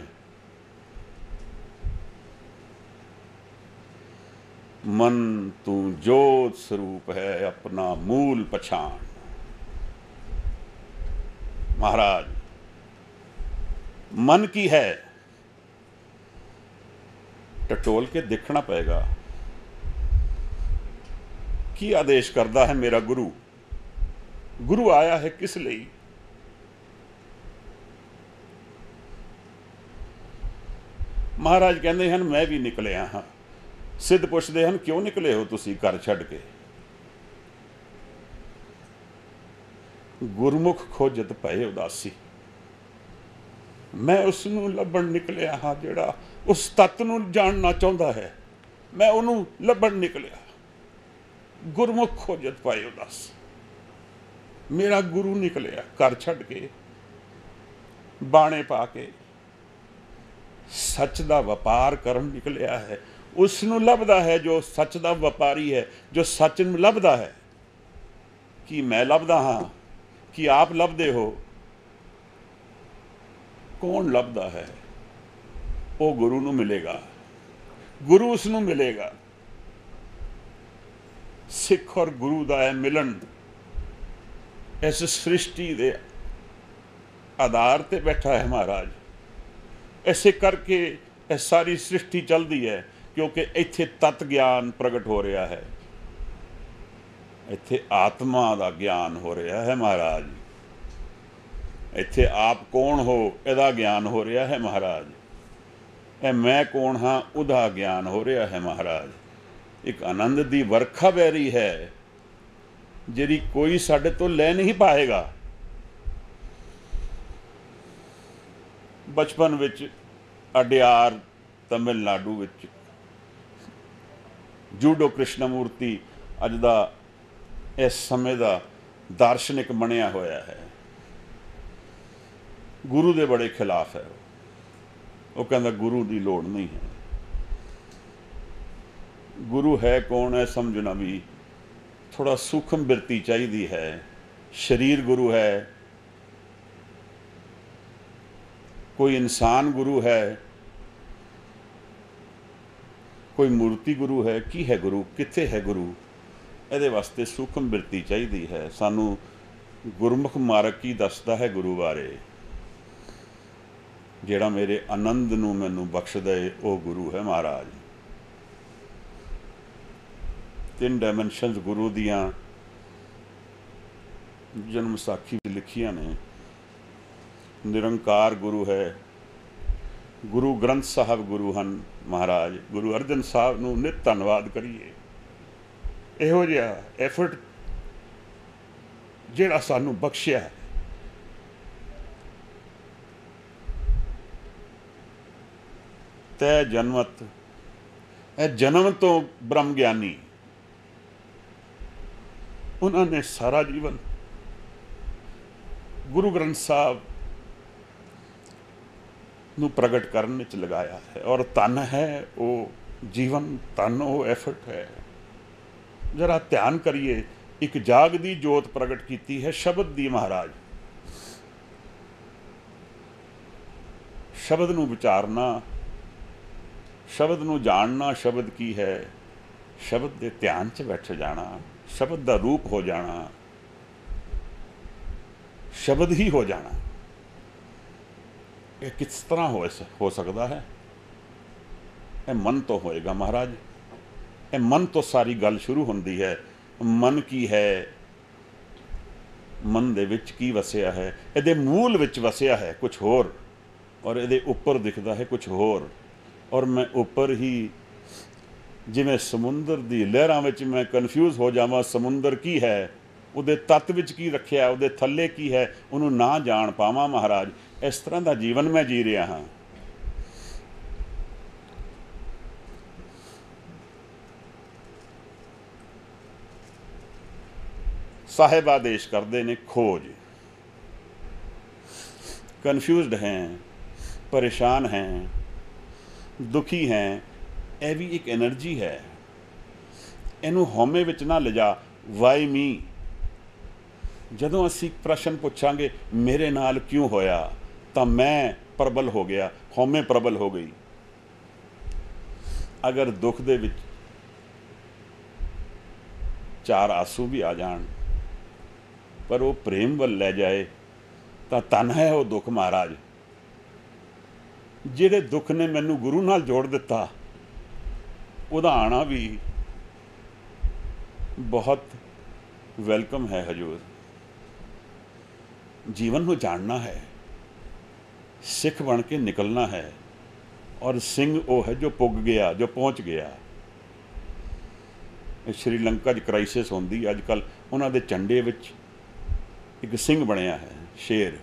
मन तू जोत स्वरूप है, अपना मूल पछाण। महाराज मन की है, टटोल के देखना पड़ेगा। की आदेश करता है मेरा गुरु। गुरु आया है किस लिए? महाराज कहते हैं मैं भी निकलिया हाँ। सिद्ध पुछते हैं क्यों निकले हो तुसी घर छड़ के? गुरमुख खोजत पए उदासी। मैं उसनूं लभण निकलिया हाँ जिहड़ा उस तत्त नूं जानना चाहुंदा है। मैं उहनूं लभण निकलिया। गुरमुख खोजत पाए उदास। मेरा गुरु निकलिया घर छड़ के, बाणे पा के सच दा वपार करन निकलिया है। उसनूं लभदा है जो सच दा वपारी है, जो सच नूं लभदा है। कि मैं लभदा हाँ, कि आप लभदे हो? कौन लभदा है? वो गुरु नूं मिलेगा, गुरु उसनूं मिलेगा। सिख और गुरु दा है मिलन इस सृष्टि दे आधार ते बैठा है महाराज। ऐसे करके यह सारी सृष्टि चलती है क्योंकि इत्थे तत्त ज्ञान प्रगट हो रहा है। इत्थे आत्मा का ज्ञान हो रहा है महाराज। इत्थे आप कौन हो इहदा ज्ञान हो रहा है महाराज। ए मैं कौन हाँ उहदा ज्ञान हो रहा है महाराज। एक आनंद की वर्खा बह रही है जिहड़ी कोई साडे तो लै नहीं पाएगा। बचपन विच अडियार तमिलनाडु विच जूडो कृष्णमूर्ति अज दा इस समय का दार्शनिक बनिया होया है। गुरु दे बड़े खिलाफ है। वो कहता गुरु की लोड़ नहीं है। गुरु है कौन है समझना भी थोड़ा सूक्ष्म बिरती चाहिए है। शरीर गुरु है, कोई इंसान गुरु है, कोई मूर्ति गुरु है। की है गुरु, कित्थे है गुरु? ਇਹਦੇ वास्ते सूक्ष्म बिरती चाहिए है। सानू गुरमुख मार्ग की दसदा है गुरु बारे। जिहड़ा मेरे आनंद नूं मैनू बख्श दे वो गुरु है महाराज। 3 डायमेंशनस गुरु दियां जन्म साखी लिखियां ने। निरंकार गुरु है, गुरु ग्रंथ साहब गुरु हैं महाराज। गुरु अर्जन साहब नूं नित धन्नवाद करिए। इहो जिहा एफर्ट जिहड़ा सानू बख्शिया है। तै जन्मत जन्म तो ब्रह्म ज्ञानी। उन्होंने सारा जीवन गुरु ग्रंथ साहब नू प्रगट करने च लगाया है। और तन है वो जीवन, तन वो एफर्ट है। जरा ध्यान करिए, एक जागदी जोत प्रगट की है शब्द दी महाराज। शब्द नू विचारना, शब्द नू जानना शब्द की है। शब्द के ध्यान च बैठ जाना, शब्द का रूप हो जाना, शब्द ही हो जाना। ये किस तरह हो सकता है? ये मन तो होएगा महाराज। ये मन तो सारी गल शुरू होंदी है। मन की है, मन दे विच की वसिया है, इहदे मूल विच वसिया है कुछ होर, और इहदे उपर दिखदा है कुछ होर। और मैं उपर ही जिवें समुंदर दी लहरां विच मैं कन्फ्यूज हो जावां समुंदर की है ਉਹਦੇ ਤੱਤ ਵਿੱਚ ਕੀ ਰੱਖਿਆ, ਉਹਦੇ ਥੱਲੇ ਕੀ ਹੈ, ਉਹਨੂੰ ਨਾ ਜਾਣ ਪਾਵਾਂ ਮਹਾਰਾਜ। ਇਸ ਤਰ੍ਹਾਂ ਦਾ ਜੀਵਨ ਮੈਂ ਜੀ ਰਿਹਾ ਹਾਂ। ਸਾਹਿਬ ਆਦੇਸ਼ ਕਰਦੇ ਨੇ ਖੋਜ। ਕਨਫਿਊਜ਼ਡ ਹੈ, ਪਰੇਸ਼ਾਨ ਹੈ, ਦੁਖੀ ਹੈ, ਇਹ ਵੀ ਇੱਕ ਐਨਰਜੀ ਹੈ। ਇਹਨੂੰ ਹਉਮੈ ਵਿੱਚ ਨਾ ਲਿਜਾ। Why me. ਜਦੋਂ ਅਸੀਂ ਪ੍ਰਸ਼ਨ ਪੁੱਛਾਂਗੇ ਮੇਰੇ ਨਾਲ ਕਿਉਂ ਹੋਇਆ, ਤਾਂ ਮੈਂ ਪ੍ਰਬਲ ਹੋ ਗਿਆ, ਹਉਮੈ ਪ੍ਰਬਲ ਹੋ ਗਈ। ਅਗਰ ਦੁੱਖ ਦੇ ਵਿੱਚ 4 ਆਂਸੂ ਵੀ ਆ ਜਾਣ, ਪਰ ਉਹ ਪ੍ਰੇਮ ਵੱਲ ਲੈ ਜਾਏ, ਤਾਂ ਧਨ ਹੈ ਉਹ ਦੁੱਖ ਮਹਾਰਾਜ। ਜਿਹੜੇ ਦੁੱਖ ਨੇ ਮੈਨੂੰ ਗੁਰੂ ਨਾਲ ਜੋੜ ਦਿੱਤਾ, ਉਹਦਾ ਆਣਾ ਵੀ ਬਹੁਤ ਵੈਲਕਮ ਹੈ ਹਜੂਰ। ਜੀਵਨ ਨੂੰ ਜਾਣਨਾ ਹੈ, ਸਿੱਖ ਬਣ ਕੇ ਨਿਕਲਣਾ ਹੈ। ਔਰ ਸਿੰਘ ਉਹ ਹੈ ਜੋ ਪੁੱਗ ਗਿਆ, ਜੋ ਪਹੁੰਚ ਗਿਆ। ਸ਼੍ਰੀਲੰਕਾ 'ਚ ਕ੍ਰਾਈਸਿਸ ਹੁੰਦੀ ਅੱਜ ਕੱਲ੍ਹ, ਉਹਨਾਂ ਦੇ ਝੰਡੇ ਵਿੱਚ ਇੱਕ ਸਿੰਘ ਬਣਿਆ ਹੈ, ਸ਼ੇਰ।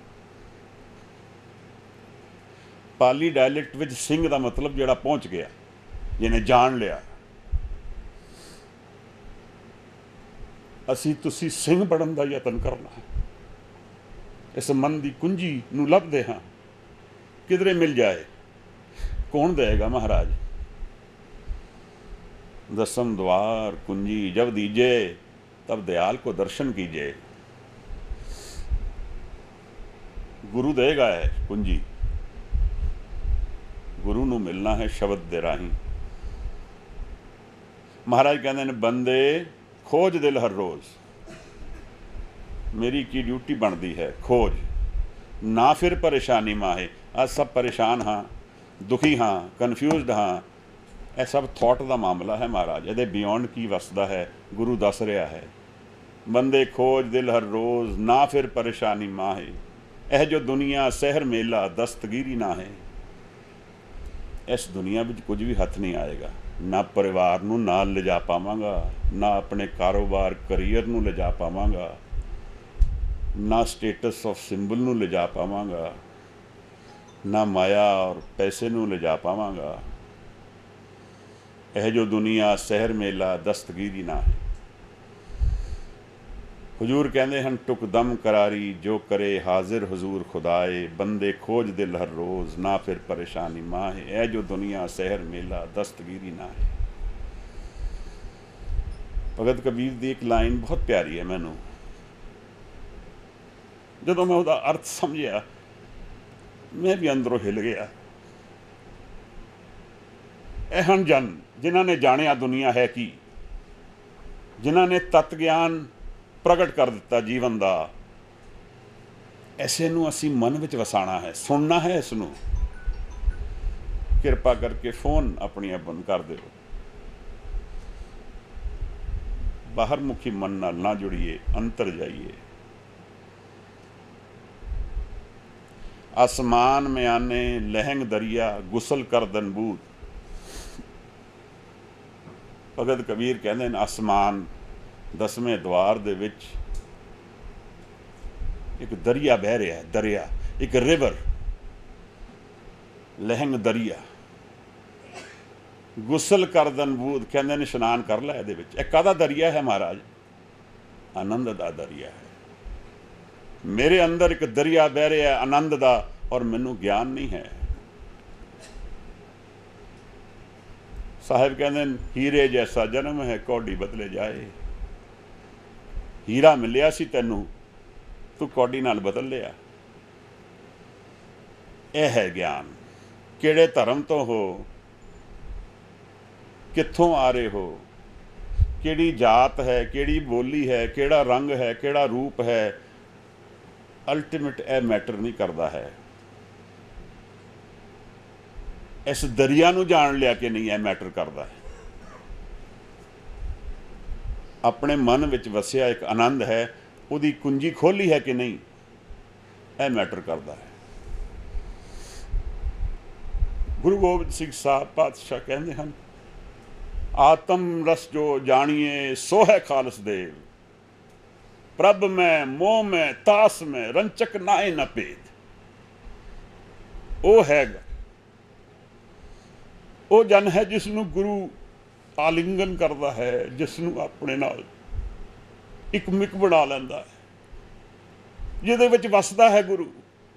ਪਾਲੀ ਡਾਇਲੈਕਟ ਵਿੱਚ ਸਿੰਘ ਦਾ ਮਤਲਬ ਜਿਹੜਾ ਪਹੁੰਚ ਗਿਆ, ਜਿਹਨੇ ਜਾਣ ਲਿਆ। ਅਸੀਂ ਤੁਸੀਂ ਸਿੰਘ ਬਣਨ ਦਾ ਯਤਨ ਕਰਨਾ ਹੈ। ਇਸ ਮਨ ਦੀ ਕੁੰਜੀ ਨੂੰ ਲੱਭਦੇ ਹਾਂ, ਕਿਧਰੇ ਮਿਲ ਜਾਏ। ਕੌਣ ਦੇਗਾ ਮਹਾਰਾਜ? दसम द्वार कुंजी जब दीजे तब दयाल को दर्शन कीजिए। गुरु देगा है कुंजी, गुरु नूं मिलना है शब्द दे राही। महाराज कहते हैं बंदे खोज दिल हर रोज़। मेरी की ड्यूटी बनती है खोज, ना फिर परेशानी माहे। आज सब परेशान हाँ, दुखी हाँ, कन्फ्यूजड हाँ। ਇਹ ਸਭ ਥੋਟ ਦਾ ਮਾਮਲਾ ਹੈ ਮਹਾਰਾਜ। ਇਹਦੇ ਬਿਯੋਂਡ ਕੀ ਵਸਦਾ ਹੈ ਗੁਰੂ ਦੱਸ ਰਿਹਾ ਹੈ। ਬੰਦੇ ਖੋਜ ਦਿਲ ਹਰ ਰੋਜ਼, ਨਾ ਫਿਰ ਪਰੇਸ਼ਾਨੀ ਮਾਹੇ। ਇਹ ਜੋ ਦੁਨੀਆ ਸਹਿਰ ਮੇਲਾ ਦਸਤਗੀਰੀ ਨਾ ਹੈ। ਇਸ ਦੁਨੀਆ ਵਿੱਚ ਕੁਝ ਵੀ ਹੱਥ ਨਹੀਂ ਆਏਗਾ। ਨਾ ਪਰਿਵਾਰ ਨੂੰ ਨਾਲ ਲਿਜਾ ਪਾਵਾਂਗਾ, ਨਾ ਆਪਣੇ ਕਾਰੋਬਾਰ ਕਰੀਅਰ ਨੂੰ ਲਿਜਾ ਪਾਵਾਂਗਾ, ਨਾ ਸਟੇਟਸ ਆਫ ਸਿੰਬਲ ਨੂੰ ਲਿਜਾ ਪਾਵਾਂਗਾ, ਨਾ ਮਾਇਆ ਔਰ ਪੈਸੇ ਨੂੰ ਲਿਜਾ ਪਾਵਾਂਗਾ। ਇਹ ਜੋ ਦੁਨੀਆ ਸਹਿਰ ਮੇਲਾ ਦਸਤਗੀਰੀ ਨਾ ਹੈ। ਹਜ਼ੂਰ ਕਹਿੰਦੇ ਹਨ ਟੁਕਦਮ ਕਰਾਰੀ ਜੋ ਕਰੇ ਹਾਜ਼ਰ ਹਜ਼ੂਰ ਖੁਦਾਏ। ਬੰਦੇ ਖੋਜ ਦਿਲ ਹਰ ਰੋਜ਼, ਨਾ ਫਿਰ ਪਰੇਸ਼ਾਨੀ ਮਾਹੇ। ਇਹ ਜੋ ਦੁਨੀਆ ਸਹਿਰ ਮੇਲਾ ਦਸਤਗੀਰੀ ਨਾ ਹੈ। ਭਗਤ ਕਬੀਰ ਦੀ ਇੱਕ ਲਾਈਨ ਬਹੁਤ ਪਿਆਰੀ ਹੈ ਮੈਨੂੰ। ਜਦੋਂ ਮੈਂ ਉਹਦਾ ਅਰਥ ਸਮਝਿਆ, ਮੈਂ ਵੀ ਅੰਦਰੋਂ ਹਿੱਲ ਗਿਆ। ਇਹ ਹਨ ਜਨ ਜਿਨ੍ਹਾਂ ਨੇ ਜਾਣਿਆ ਦੁਨੀਆ ਹੈ ਕੀ, ਜਿਨ੍ਹਾਂ ਨੇ ਤਤ ਗਿਆਨ ਪ੍ਰਗਟ ਕਰ ਦਿੱਤਾ ਜੀਵਨ ਦਾ। ਐਸੇ ਨੂੰ ਅਸੀਂ ਮਨ ਵਿੱਚ ਵਸਾਣਾ ਹੈ, ਸੁਣਨਾ ਹੈ ਇਸ ਨੂੰ। ਕਿਰਪਾ ਕਰਕੇ ਫੋਨ ਆਪਣੀਆਂ ਬੰਦ ਕਰ ਦਿਓ। ਬਾਹਰ ਮੁਖੀ ਮਨ ਨਾਲ ਨਾ ਜੁੜੀਏ, ਅੰਤਰ ਜਾਈਏ। ਆਸਮਾਨ ਮਿਆਨੇ ਲਹਿੰਗ ਦਰਿਆ ਗੁਸਲ ਕਰ ਦਨਬੂਤ। ਭਗਤ ਕਬੀਰ ਕਹਿੰਦੇ ਨੇ ਆਸਮਾਨ 10ਵੇਂ ਦੁਆਰ ਦੇ ਵਿੱਚ ਇੱਕ ਦਰਿਆ ਬਹਿ ਰਿਹਾ, ਦਰਿਆ ਇੱਕ ਰਿਵਰ, ਲਹਿੰਗ ਦਰਿਆ। ਗੁਸਲ ਕਰ ਦਨਬੂਤ ਕਹਿੰਦੇ ਨੇ ਇਸ਼ਨਾਨ ਕਰ ਲੈ ਇਹਦੇ ਵਿੱਚ। ਇਹ ਕਾਹਦਾ ਦਰਿਆ ਹੈ ਮਹਾਰਾਜ? ਆਨੰਦ ਦਾ ਦਰਿਆ ਹੈ। ਮੇਰੇ ਅੰਦਰ ਇੱਕ ਦਰਿਆ ਬਹਿ ਰਿਹਾ ਆਨੰਦ ਦਾ, ਔਰ ਮੈਨੂੰ ਗਿਆਨ ਨਹੀਂ ਹੈ। ਸਾਹਿਬ ਕਹਿੰਦੇ ਨੇ ਹੀਰੇ ਜੈਸਾ ਜਨਮ ਹੈ ਕੌਡੀ ਬਦਲੇ ਜਾਏ। ਹੀਰਾ ਮਿਲਿਆ ਸੀ ਤੈਨੂੰ, ਤੂੰ ਕੌਡੀ ਨਾਲ ਬਦਲ ਲਿਆ। ਇਹ ਹੈ ਗਿਆਨ। ਕਿਹੜੇ ਧਰਮ ਤੋਂ ਹੋ, ਕਿੱਥੋਂ ਆ ਰਹੇ ਹੋ, ਕਿਹੜੀ ਜਾਤ ਹੈ, ਕਿਹੜੀ ਬੋਲੀ ਹੈ, ਕਿਹੜਾ ਰੰਗ ਹੈ, ਕਿਹੜਾ ਰੂਪ ਹੈ, ਅਲਟੀਮੇਟ ਇਹ ਮੈਟਰ ਨਹੀਂ ਕਰਦਾ ਹੈ। ਇਸ ਦਰਿਆ ਨੂੰ ਜਾਣ ਲਿਆ ਕਿ ਨਹੀਂ, ਇਹ ਮੈਟਰ ਕਰਦਾ ਹੈ। ਆਪਣੇ ਮਨ ਵਿੱਚ ਵਸਿਆ ਇੱਕ ਆਨੰਦ ਹੈ, ਉਹਦੀ ਕੁੰਜੀ ਖੋਲੀ ਹੈ ਕਿ ਨਹੀਂ, ਇਹ ਮੈਟਰ ਕਰਦਾ ਹੈ। ਗੁਰੂ ਗੋਬਿੰਦ ਸਿੰਘ ਸਾਹਿਬ ਪਾਤਸ਼ਾਹ ਕਹਿੰਦੇ ਹਨ ਆਤਮ ਰਸ ਜੋ ਜਾਣੀਏ ਸੋ ਹੈ ਖਾਲਸ ਦੇਵ। प्रभ में मोह में तास में रंचक नाए न भेद। ਉਹ ਹੈਗਾ, ਉਹ ਜਨ ਹੈ ਜਿਸ ਨੂੰ ਗੁਰੂ ਆਲਿੰਗਨ ਕਰਦਾ ਹੈ, ਜਿਸ ਨੂੰ ਆਪਣੇ ਨਾਲ ਇੱਕ ਮਿਕ ਬਣਾ ਲੈਂਦਾ ਹੈ, ਜਿਹਦੇ ਵਿੱਚ ਵਸਦਾ ਹੈ ਗੁਰੂ।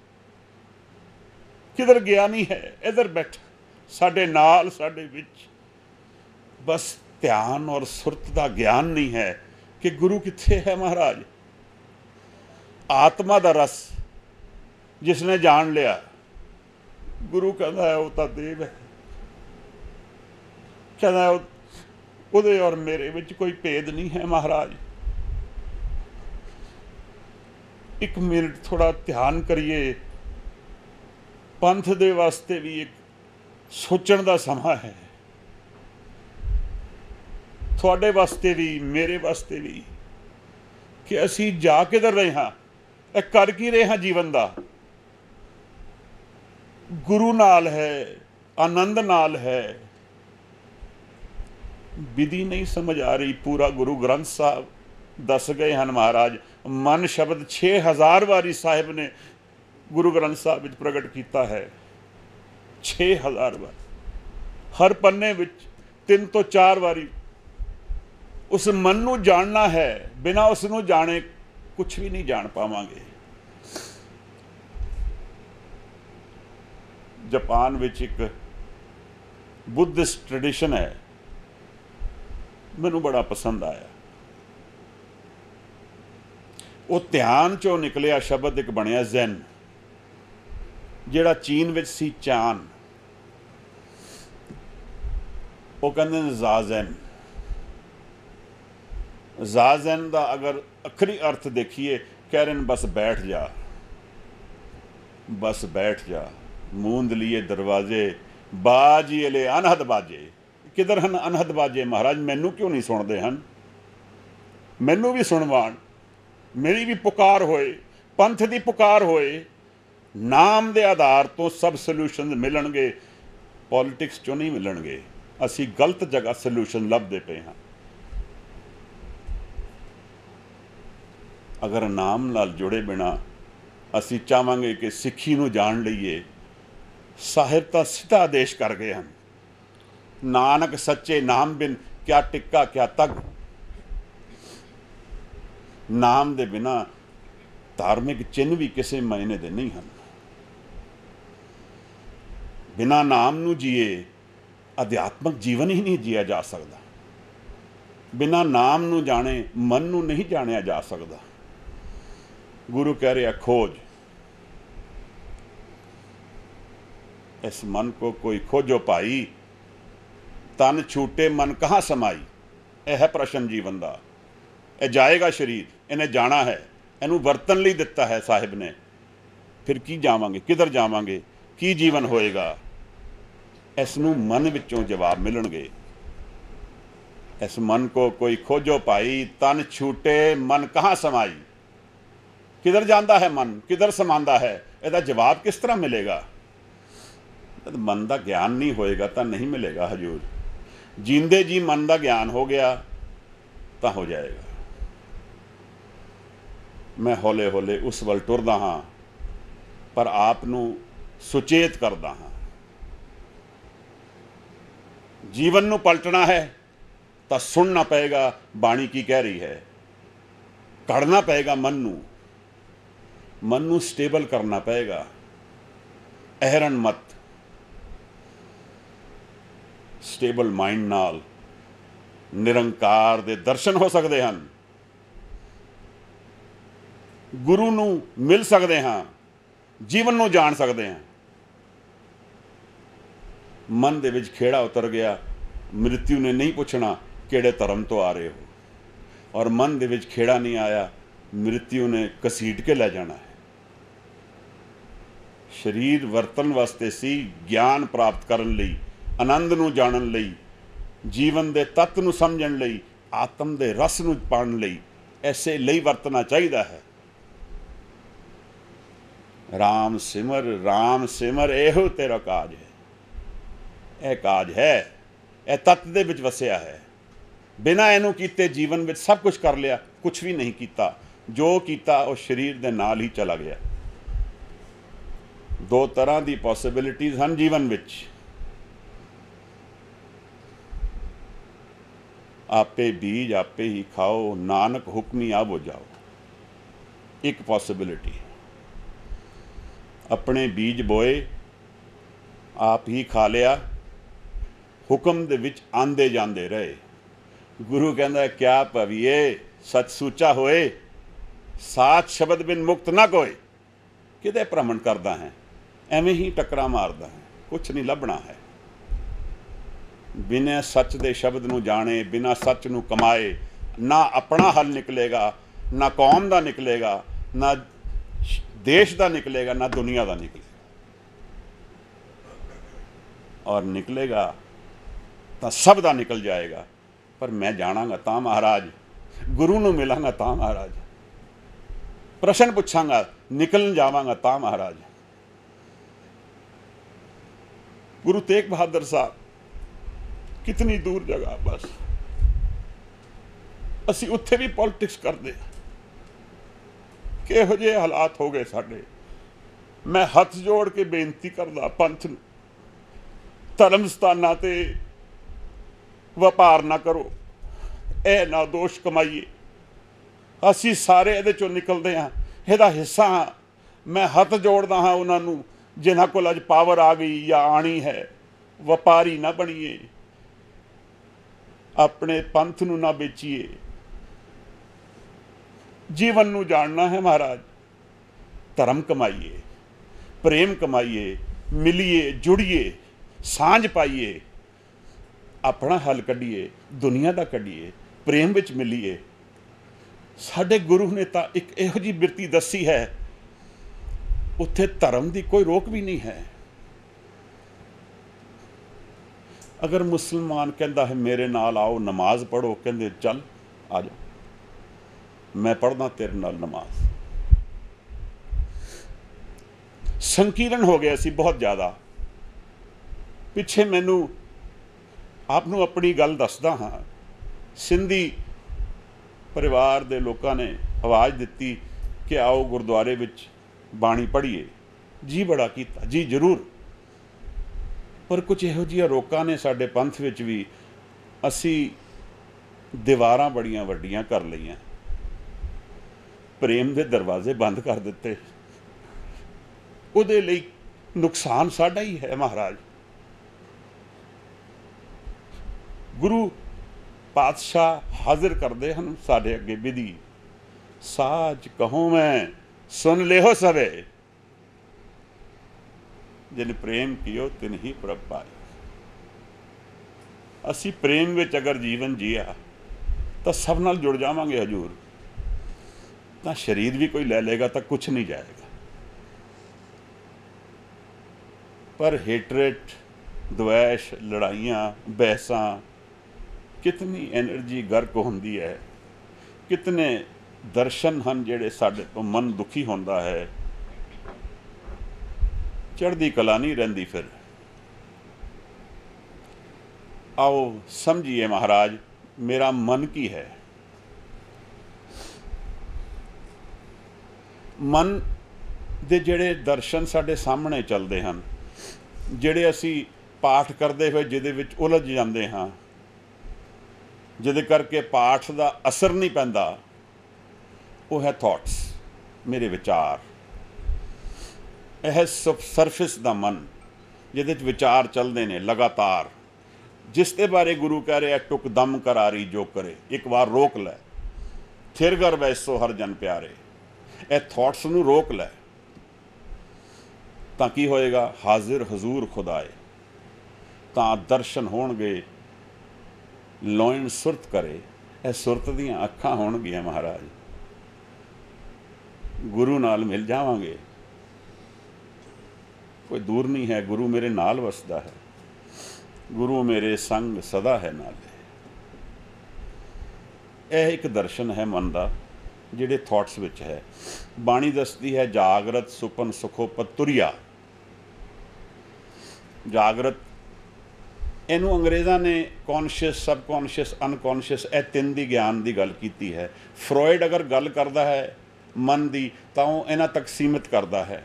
ਕਿਧਰ ਗਿਆ ਨਹੀਂ ਹੈ, ਇੱਧਰ ਬੈਠਾ ਸਾਡੇ ਨਾਲ, ਸਾਡੇ ਵਿੱਚ। ਬਸ ਧਿਆਨ ਔਰ ਸੁਰਤ ਦਾ ਗਿਆਨ ਨਹੀਂ ਹੈ ਕਿ ਗੁਰੂ ਕਿੱਥੇ ਹੈ ਮਹਾਰਾਜ। ਆਤਮਾ ਦਾ ਰਸ ਜਿਸ ਨੇ ਜਾਣ ਲਿਆ, ਗੁਰੂ ਕਹਿੰਦਾ ਹੈ ਉਹ ਤਾਂ ਦੇਵ ਹੈ। ਕਹਿੰਦਾ ਉਹਦੇ ਔਰ ਮੇਰੇ ਵਿੱਚ ਕੋਈ ਭੇਦ ਨਹੀਂ ਹੈ ਮਹਾਰਾਜ। ਇੱਕ ਮਿੰਟ ਥੋੜਾ ਧਿਆਨ ਕਰੀਏ। ਪੰਥ ਦੇ ਵਾਸਤੇ ਵੀ ਇੱਕ ਸੋਚਣ ਦਾ ਸਮਾਂ ਹੈ, ਤੁਹਾਡੇ ਵਾਸਤੇ ਵੀ, ਮੇਰੇ ਵਾਸਤੇ ਵੀ, ਕਿ ਅਸੀਂ ਜਾ ਕਿੱਧਰ ਰਹੇ ਹਾਂ, ਇਹ ਕਰ ਕੀ ਰਹੇ ਹਾਂ ਜੀਵਨ ਦਾ। ਗੁਰੂ ਨਾਲ ਹੈ, ਆਨੰਦ ਨਾਲ ਹੈ। ਵਿਧੀ ਨਹੀਂ ਸਮਝ ਆ ਰਹੀ। ਪੂਰਾ ਗੁਰੂ ਗ੍ਰੰਥ ਸਾਹਿਬ ਦੱਸ ਗਏ ਹਨ ਮਹਾਰਾਜ। ਮਨ ਸ਼ਬਦ 6000 ਵਾਰੀ ਸਾਹਿਬ ਨੇ ਗੁਰੂ ਗ੍ਰੰਥ ਸਾਹਿਬ ਵਿੱਚ ਪ੍ਰਗਟ ਕੀਤਾ ਹੈ। 6000 ਵਾਰ, ਹਰ ਪੰਨੇ ਵਿੱਚ 3 ਤੋਂ 4 ਵਾਰੀ। ਉਸ ਮਨ ਨੂੰ ਜਾਣਨਾ ਹੈ। ਬਿਨਾਂ ਉਸ ਨੂੰ ਜਾਣੇ ਕੁਛ ਵੀ ਨਹੀਂ ਜਾਣ ਪਾਵਾਂਗੇ। ਜਾਪਾਨ ਵਿੱਚ ਇੱਕ ਬੁੱਧਿਸਟ ਟ੍ਰੈਡੀਸ਼ਨ ਹੈ, ਮੈਨੂੰ ਬੜਾ ਪਸੰਦ ਆਇਆ। ਉਹ ਧਿਆਨ ਚੋਂ ਨਿਕਲਿਆ ਸ਼ਬਦ ਇੱਕ ਬਣਿਆ ਜ਼ੈਨ, ਜਿਹੜਾ ਚੀਨ ਵਿੱਚ ਸੀ ਚਾਨ। ਉਹ ਕਹਿੰਦੇ ਨੇ ਜ਼ਾਜ਼ੈਨ। ਜ਼ਾਜ਼ੈਨ ਦਾ ਅਗਰ ਅਖਰੀ ਅਰਥ ਦੇਖੀਏ, ਕਹਿ ਰਹੇ ਨੇ ਬਸ ਬੈਠ ਜਾ, ਬਸ ਬੈਠ ਜਾ। ਮੂੰਦ ਲੀਏ ਦਰਵਾਜ਼ੇ ਬਾਜੀ ਅਲੇ ਅਨਹਦ ਬਾਜੇ। ਕਿੱਧਰ ਹਨ ਅਨਹਦ ਬਾਜੇ ਮਹਾਰਾਜ? ਮੈਨੂੰ ਕਿਉਂ ਨਹੀਂ ਸੁਣਦੇ ਹਨ? ਮੈਨੂੰ ਵੀ ਸੁਣਵਾਣ, ਮੇਰੀ ਵੀ ਪੁਕਾਰ ਹੋਏ, ਪੰਥ ਦੀ ਪੁਕਾਰ ਹੋਏ। ਨਾਮ ਦੇ ਆਧਾਰ ਤੋਂ ਸਭ ਸੋਲੂਸ਼ਨ ਮਿਲਣਗੇ, ਪੋਲਿਟਿਕਸ ਚੋਂ ਨਹੀਂ ਮਿਲਣਗੇ। ਅਸੀਂ ਗਲਤ ਜਗ੍ਹਾ ਸੋਲੂਸ਼ਨ ਲੱਭਦੇ ਪਏ ਹਾਂ। ਅਗਰ ਨਾਮ ਨਾਲ ਜੁੜੇ ਬਿਨਾ ਅਸੀਂ ਚਾਹਾਂਗੇ ਕਿ ਸਿੱਖੀ ਨੂੰ ਜਾਣ ਲਈਏ, ਸਾਹਿਬ ਤਾਂ ਸਿੱਧਾ ਆਦੇਸ਼ ਕਰ ਗਏ ਹਨ, ਨਾਨਕ ਸੱਚੇ ਨਾਮ ਬਿਨ ਕਿਆ ਟਿੱਕਾ ਕਿਆ ਤਗ। ਨਾਮ ਦੇ ਬਿਨਾ ਧਾਰਮਿਕ ਚਿੰਨ੍ਹ ਵੀ ਕਿਸੇ ਮਾਇਨੇ ਦੇ ਨਹੀਂ ਹਨ। ਬਿਨਾ ਨਾਮ ਨੂੰ ਜੀਏ ਅਧਿਆਤਮਕ ਜੀਵਨ ਹੀ ਨਹੀਂ ਜੀਆ ਜਾ ਸਕਦਾ। ਬਿਨਾ ਨਾਮ ਨੂੰ ਜਾਣੇ ਮਨ ਨੂੰ ਨਹੀਂ ਜਾਣਿਆ ਜਾ ਸਕਦਾ। ਗੁਰੂ ਕਹਿ ਰਿਹਾ खोज, इस मन को कोई खोजो पाई, तन छूटे मन कहाँ समाई। यह है प्रश्न जीवन का। यह जाएगा शरीर, इन्हें जाना है, इनू वरतन ਲਈ ਦਿੱਤਾ है साहिब ने। फिर की जावांगे, किधर जावांगे, की जीवन होएगा? इसनू मन विचों जवाब मिलणगे। इस मन को कोई खोजो पाई, तन छूटे मन कहाँ समाई। किधर जाता है मन, किधर समांदा है, ਇਹਦਾ जवाब किस तरह मिलेगा? मन का ज्ञान नहीं होएगा तो नहीं मिलेगा हजूर। जींदे जी मन का ज्ञान हो गया तो हो जाएगा। मैं हौले हौले उस वल टुरदा हाँ, पर आप नू सुचेत करदा हाँ। जीवन नू पलटना है तो सुनना पएगा बाणी की कह रही है, कढ़ना पएगा मन नू स्टेबल करना पएगा। अहरन मत। स्टेबल माइंड नाल निरंकार दे दर्शन हो सकते हैं, गुरु नू मिल सकते हैं, जीवन नू जान सकते हैं। मन दे विच खेड़ा उतर गया, मृत्यु ने नहीं पूछना किहड़े धर्म तो आ रहे हो, और मन दे विच खेड़ा नहीं आया, मृत्यु ने घसीट के लै जाना है। शरीर वरतन वास्ते सी, ज्ञान प्राप्त करन लई, आनंद नू जानन लई, जीवन दे तत्त नू समझण लई, आत्म दे रस नू पाण लई, ऐसे लई वरतना चाहिदा है। राम सिमर एहो तेरा काज है। यह काज है, यह तत्त दे विच वसिया है। बिना इनू कीते जीवन विच सब कुछ कर लिया, कुछ भी नहीं किया। ਜੋ ਕੀਤਾ ਉਹ ਸਰੀਰ ਦੇ ਨਾਲ ਹੀ ਚਲਾ ਗਿਆ। ਦੋ ਤਰ੍ਹਾਂ ਦੀ ਪੋਸੀਬਿਲਿਟੀਜ਼ ਹਨ ਜੀਵਨ ਵਿੱਚ, ਆਪੇ ਬੀਜ ਆਪੇ ਹੀ ਖਾਓ, ਨਾਨਕ ਹੁਕਮੀ ਆਵੋ ਜਾਓ। ਇੱਕ ਪੋਸੀਬਿਲਿਟੀ, ਆਪਣੇ ਬੀਜ ਬੋਏ ਆਪ ਹੀ ਖਾ ਲਿਆ, ਹੁਕਮ ਦੇ ਵਿੱਚ ਆਂਦੇ ਜਾਂਦੇ ਰਹੇ। ਗੁਰੂ ਕਹਿੰਦਾ ਕਿਆ ਭਵੀਏ ਸੱਚ ਸੂਚਾ ਹੋਏ, ਸਾਚ ਸ਼ਬਦ ਬਿਨ ਮੁਕਤ ਨਾ ਕੋਏ। ਕਿਤੇ ਭ੍ਰਮਣ ਕਰਦਾ ਹੈ, ਐਵੇਂ ਹੀ ਟੱਕਰਾਂ ਮਾਰਦਾ ਹੈ, ਕੁਛ ਨਹੀਂ ਲੱਭਣਾ ਹੈ। ਬਿਨਾਂ ਸੱਚ ਦੇ ਸ਼ਬਦ ਨੂੰ ਜਾਣੇ, ਬਿਨਾਂ ਸੱਚ ਨੂੰ ਕਮਾਏ, ਨਾ ਆਪਣਾ ਹੱਲ ਨਿਕਲੇਗਾ, ਨਾ ਕੌਮ ਦਾ ਨਿਕਲੇਗਾ, ਨਾ ਦੇਸ਼ ਦਾ ਨਿਕਲੇਗਾ, ਨਾ ਦੁਨੀਆ ਦਾ ਨਿਕਲੇਗਾ। ਔਰ ਨਿਕਲੇਗਾ ਤਾਂ ਸਭ ਦਾ ਨਿਕਲ ਜਾਏਗਾ। ਪਰ ਮੈਂ ਜਾਣਾਂਗਾ ਤਾਂ ਮਹਾਰਾਜ, ਗੁਰੂ ਨੂੰ ਮਿਲਾਂਗਾ ਤਾਂ ਮਹਾਰਾਜ, ਪ੍ਰਸ਼ਨ ਪੁੱਛਾਂਗਾ, ਨਿਕਲਣ ਜਾਵਾਂਗਾ ਤਾਂ ਮਹਾਰਾਜ। ਗੁਰੂ ਤੇਗ ਬਹਾਦਰ ਸਾਹਿਬ, ਕਿਤਨੀ ਦੂਰ ਜਗ੍ਹਾ, ਬਸ ਅਸੀਂ ਉੱਥੇ ਵੀ ਪੋਲਿਟਿਕਸ ਕਰਦੇ ਹਾਂ। ਕਿਹੋ ਜਿਹੇ ਹਾਲਾਤ ਹੋ ਗਏ ਸਾਡੇ। ਮੈਂ ਹੱਥ ਜੋੜ ਕੇ ਬੇਨਤੀ ਕਰਦਾ ਪੰਥ ਨੂੰ, ਧਰਮ ਸਥਾਨਾਂ ਤੇ ਵਪਾਰ ਨਾ ਕਰੋ, ਇਹ ਨਾ ਦੋਸ਼ ਕਮਾਈਏ। ਅਸੀਂ ਸਾਰੇ ਇਹਦੇ ਚੋਂ ਨਿਕਲਦੇ ਹਾਂ, ਇਹਦਾ ਹਿੱਸਾ ਹਾਂ। ਮੈਂ ਹੱਥ ਜੋੜਦਾ ਹਾਂ ਉਹਨਾਂ ਨੂੰ ਜਿਨ੍ਹਾਂ ਕੋਲ ਅੱਜ ਪਾਵਰ ਆ ਗਈ ਜਾਂ ਆਣੀ ਹੈ। ਵਪਾਰੀ ਨਾ ਬਣੀਏ, ਆਪਣੇ ਪੰਥ ਨੂੰ ਨਾ ਵੇਚੀਏ। ਜੀਵਨ ਨੂੰ ਜਾਣਨਾ ਹੈ ਮਹਾਰਾਜ, ਧਰਮ ਕਮਾਈਏ, ਪ੍ਰੇਮ ਕਮਾਈਏ, ਮਿਲੀਏ, ਜੁੜੀਏ, ਸਾਂਝ ਪਾਈਏ, ਆਪਣਾ ਹੱਲ ਕੱਢੀਏ, ਦੁਨੀਆ ਦਾ ਕੱਢੀਏ, ਪ੍ਰੇਮ ਵਿੱਚ ਮਿਲੀਏ। ਸਾਡੇ ਗੁਰੂ ਨੇ ਤਾਂ ਇੱਕ ਇਹੋ ਜਿਹੀ ਬਿਰਤੀ ਦੱਸੀ ਹੈ, ਉੱਥੇ ਧਰਮ ਦੀ ਕੋਈ ਰੋਕ ਵੀ ਨਹੀਂ ਹੈ। ਅਗਰ ਮੁਸਲਮਾਨ ਕਹਿੰਦਾ ਹੈ ਮੇਰੇ ਨਾਲ ਆਓ ਨਮਾਜ਼ ਪੜ੍ਹੋ, ਕਹਿੰਦੇ ਚੱਲ ਆ ਜਾਓ, ਮੈਂ ਪੜ੍ਹਦਾ ਤੇਰੇ ਨਾਲ ਨਮਾਜ਼। ਸੰਕੀਰਣ ਹੋ ਗਿਆ ਸੀ ਬਹੁਤ ਜ਼ਿਆਦਾ। ਪਿੱਛੇ ਮੈਨੂੰ ਆਪ ਨੂੰ ਆਪਣੀ ਗੱਲ ਦੱਸਦਾ ਹਾਂ, ਸਿੰਧੀ ਪਰਿਵਾਰ ਦੇ ਲੋਕਾਂ ਨੇ ਆਵਾਜ਼ ਦਿੱਤੀ ਕਿ ਆਓ ਗੁਰਦੁਆਰੇ ਵਿੱਚ ਬਾਣੀ ਪੜ੍ਹੀਏ। ਜੀ ਬੜਾ ਕੀਤਾ, ਜੀ ਜ਼ਰੂਰ। ਪਰ ਕੁਝ ਇਹੋ ਜਿਹੀਆਂ ਰੋਕਾਂ ਨੇ ਸਾਡੇ ਪੰਥ ਵਿੱਚ ਵੀ, ਅਸੀਂ ਦੀਵਾਰਾਂ ਬੜੀਆਂ ਵੱਡੀਆਂ ਕਰ ਲਈਆਂ, ਪ੍ਰੇਮ ਦੇ ਦਰਵਾਜ਼ੇ ਬੰਦ ਕਰ ਦਿੱਤੇ। ਉਹਦੇ ਲਈ ਨੁਕਸਾਨ ਸਾਡਾ ਹੀ ਹੈ ਮਹਾਰਾਜ। ਗੁਰੂ ਪਾਤਸ਼ਾਹ ਹਾਜ਼ਰ ਕਰਦੇ ਹਨ ਸਾਡੇ ਅੱਗੇ ਵਿਧੀ, ਸਾਚ ਕਹੂੰ ਮੈਂ ਸੁਣ ਲਿਓ ਸਵੇ, ਜਿਨ ਪ੍ਰੇਮ ਕੀਓ ਤਿਨ ਹੀ ਪ੍ਰਭ ਪਾਏ। ਅਸੀਂ ਪ੍ਰੇਮ ਵਿੱਚ ਅਗਰ ਜੀਵਨ ਜੀਆ ਤਾਂ ਸਭ ਨਾਲ ਜੁੜ ਜਾਵਾਂਗੇ ਹਜ਼ੂਰ। ਤਾਂ ਸਰੀਰ ਵੀ ਕੋਈ ਲੈ ਲੇਗਾ ਤਾਂ ਕੁਛ ਨਹੀਂ ਜਾਏਗਾ। ਪਰ हेटरेट, द्वेष, लड़ाइयाँ, बहसां, कितनी एनर्जी गर्क होंदी है। कितने दर्शन हैं जिहड़े साडे तो मन दुखी होंदा है, चढ़दी कला नहीं रहिंदी। फिर आओ समझिए महाराज, मेरा मन की है। मन ਦੇ ਜਿਹੜੇ ਦਰਸ਼ਨ ਸਾਡੇ ਸਾਹਮਣੇ ਚੱਲਦੇ ਹਨ, ਜਿਹੜੇ ਅਸੀਂ ਪਾਠ ਕਰਦੇ ਹੋਏ ਜਿਹਦੇ ਵਿੱਚ ਉਲਝ ਜਾਂਦੇ ਹਾਂ, ਜਿਹਦੇ ਕਰਕੇ ਪਾਠ ਦਾ ਅਸਰ ਨਹੀਂ ਪੈਂਦਾ, ਉਹ ਹੈ ਥਾਟਸ, ਮੇਰੇ ਵਿਚਾਰ। ਇਹ ਸਰਫਿਸ ਦਾ ਮਨ ਜਿਹਦੇ 'ਚ ਵਿਚਾਰ ਚੱਲਦੇ ਨੇ ਲਗਾਤਾਰ, ਜਿਸ ਦੇ ਬਾਰੇ ਗੁਰੂ ਕਹਿ ਰਿਹਾ ਟੁਕ ਦਮ ਕਰਾਰੀ ਜੋ ਕਰੇ, ਇੱਕ ਵਾਰ ਰੋਕ ਲੈ, ਥਿਰ ਕਰ ਵੈਸੋ ਹਰ ਜਨ ਪਿਆਰੇ। ਇਹ ਥਾਟਸ ਨੂੰ ਰੋਕ ਲੈ ਤਾਂ ਕੀ ਹੋਏਗਾ? ਹਾਜ਼ਰ ਹਜ਼ੂਰ ਖੁਦਾਏ, ਤਾਂ ਦਰਸ਼ਨ ਹੋਣਗੇ। ਲੋਇਨ ਸੁਰਤ ਕਰੇ, ਇਹ ਸੁਰਤ ਦੀਆਂ ਅੱਖਾਂ ਹੋਣਗੀਆਂ ਮਹਾਰਾਜ। ਗੁਰੂ ਨਾਲ ਮਿਲ ਜਾਵਾਂਗੇ, ਕੋਈ ਦੂਰ ਨਹੀਂ ਹੈ। ਗੁਰੂ ਮੇਰੇ ਨਾਲ ਵਸਦਾ ਹੈ, ਗੁਰੂ ਮੇਰੇ ਸੰਗ ਸਦਾ ਹੈ ਨਾਲੇ। ਇਹ ਇੱਕ ਦਰਸ਼ਨ ਹੈ ਮਨ ਦਾ ਜਿਹੜੇ ਥਾਟਸ ਵਿੱਚ ਹੈ। ਬਾਣੀ ਦੱਸਦੀ ਹੈ ਜਾਗਰਤ ਸੁਪਨ ਸੁਖੋਪਤ ਤੁਰਿਆ। ਜਾਗਰਤ, ਇਹਨੂੰ ਅੰਗਰੇਜ਼ਾਂ ਨੇ ਕੌਨਸ਼ੀਅਸ, ਸਬਕੌਨਸ਼ੀਅਸ, ਅਨਕੌਨਸ਼ੀਅਸ, ਇਹ ਤਿੰਨ ਦੀ ਗਿਆਨ ਦੀ ਗੱਲ ਕੀਤੀ ਹੈ। ਫਰੋਇਡ ਅਗਰ ਗੱਲ ਕਰਦਾ ਹੈ मन की, तो इन्हां तक सीमित करता है।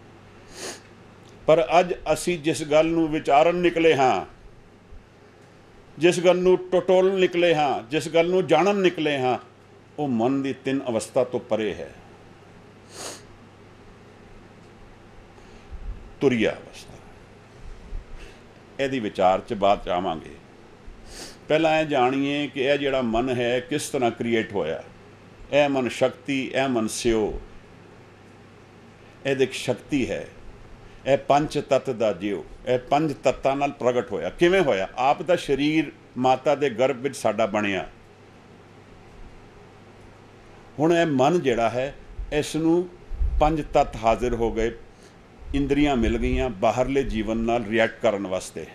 पर अज असी जिस गल नूं विचारन निकले हाँ, जिस गल नूं टटोलन निकले हाँ, जिस गल नूं जानन निकले हाँ, वो मन की 3 अवस्था तो परे है। तुरिया अवस्था, यदि विचार च बात च आवांगे। पहला यह जानिए कि यह जिहड़ा मन है किस तरह क्रिएट होया। यह मन शक्ति, यह मन स्यो, यह एक शक्ति है। यह 5 तत्त दा जियो, यह 5 तत्तां नाल प्रगट होया। किवें होया? आप दा शरीर माता दे गर्भ विच साडा बनिया। हुण यह मन जिहड़ा है, इस नूं 5 तत्त हाजिर हो गए, इंद्रियां मिल गईयां बाहरले जीवन नाल रिएक्ट करन वास्ते।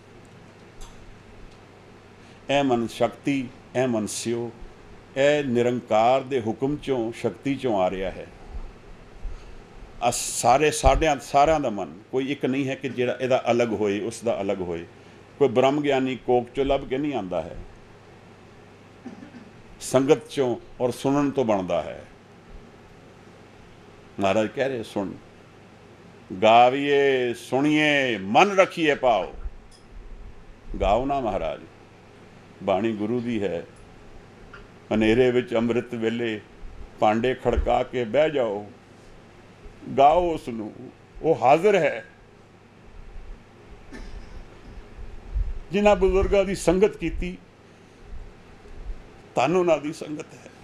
यह मन शक्ति, यह मन स्यो, यह निरंकार दे हुक्म चों, शक्ति चों आ रहा है। सारिਆਂ ਦਾ मन कोई एक नहीं है कि ਜਿਹੜਾ ਇਹਦਾ अलग होए, उसका अलग होए। कोई ब्रह्म ज्ञानी कोक चो लभ के नहीं आता है, संगत चों और सुनन तो बनता है। महाराज कह रहे सुन, गाविए सुनिए, मन रखिए पाओ। गाओ ना महाराज, बाणी गुरु दी है। हनेरे विच अंमृत वेले पांडे खड़का के बह जाओ, गाओ उसनूं, वो हाजिर है। जिन्हां बुजुर्गां दी संगत कीती, धन उन्हां दी संगत है।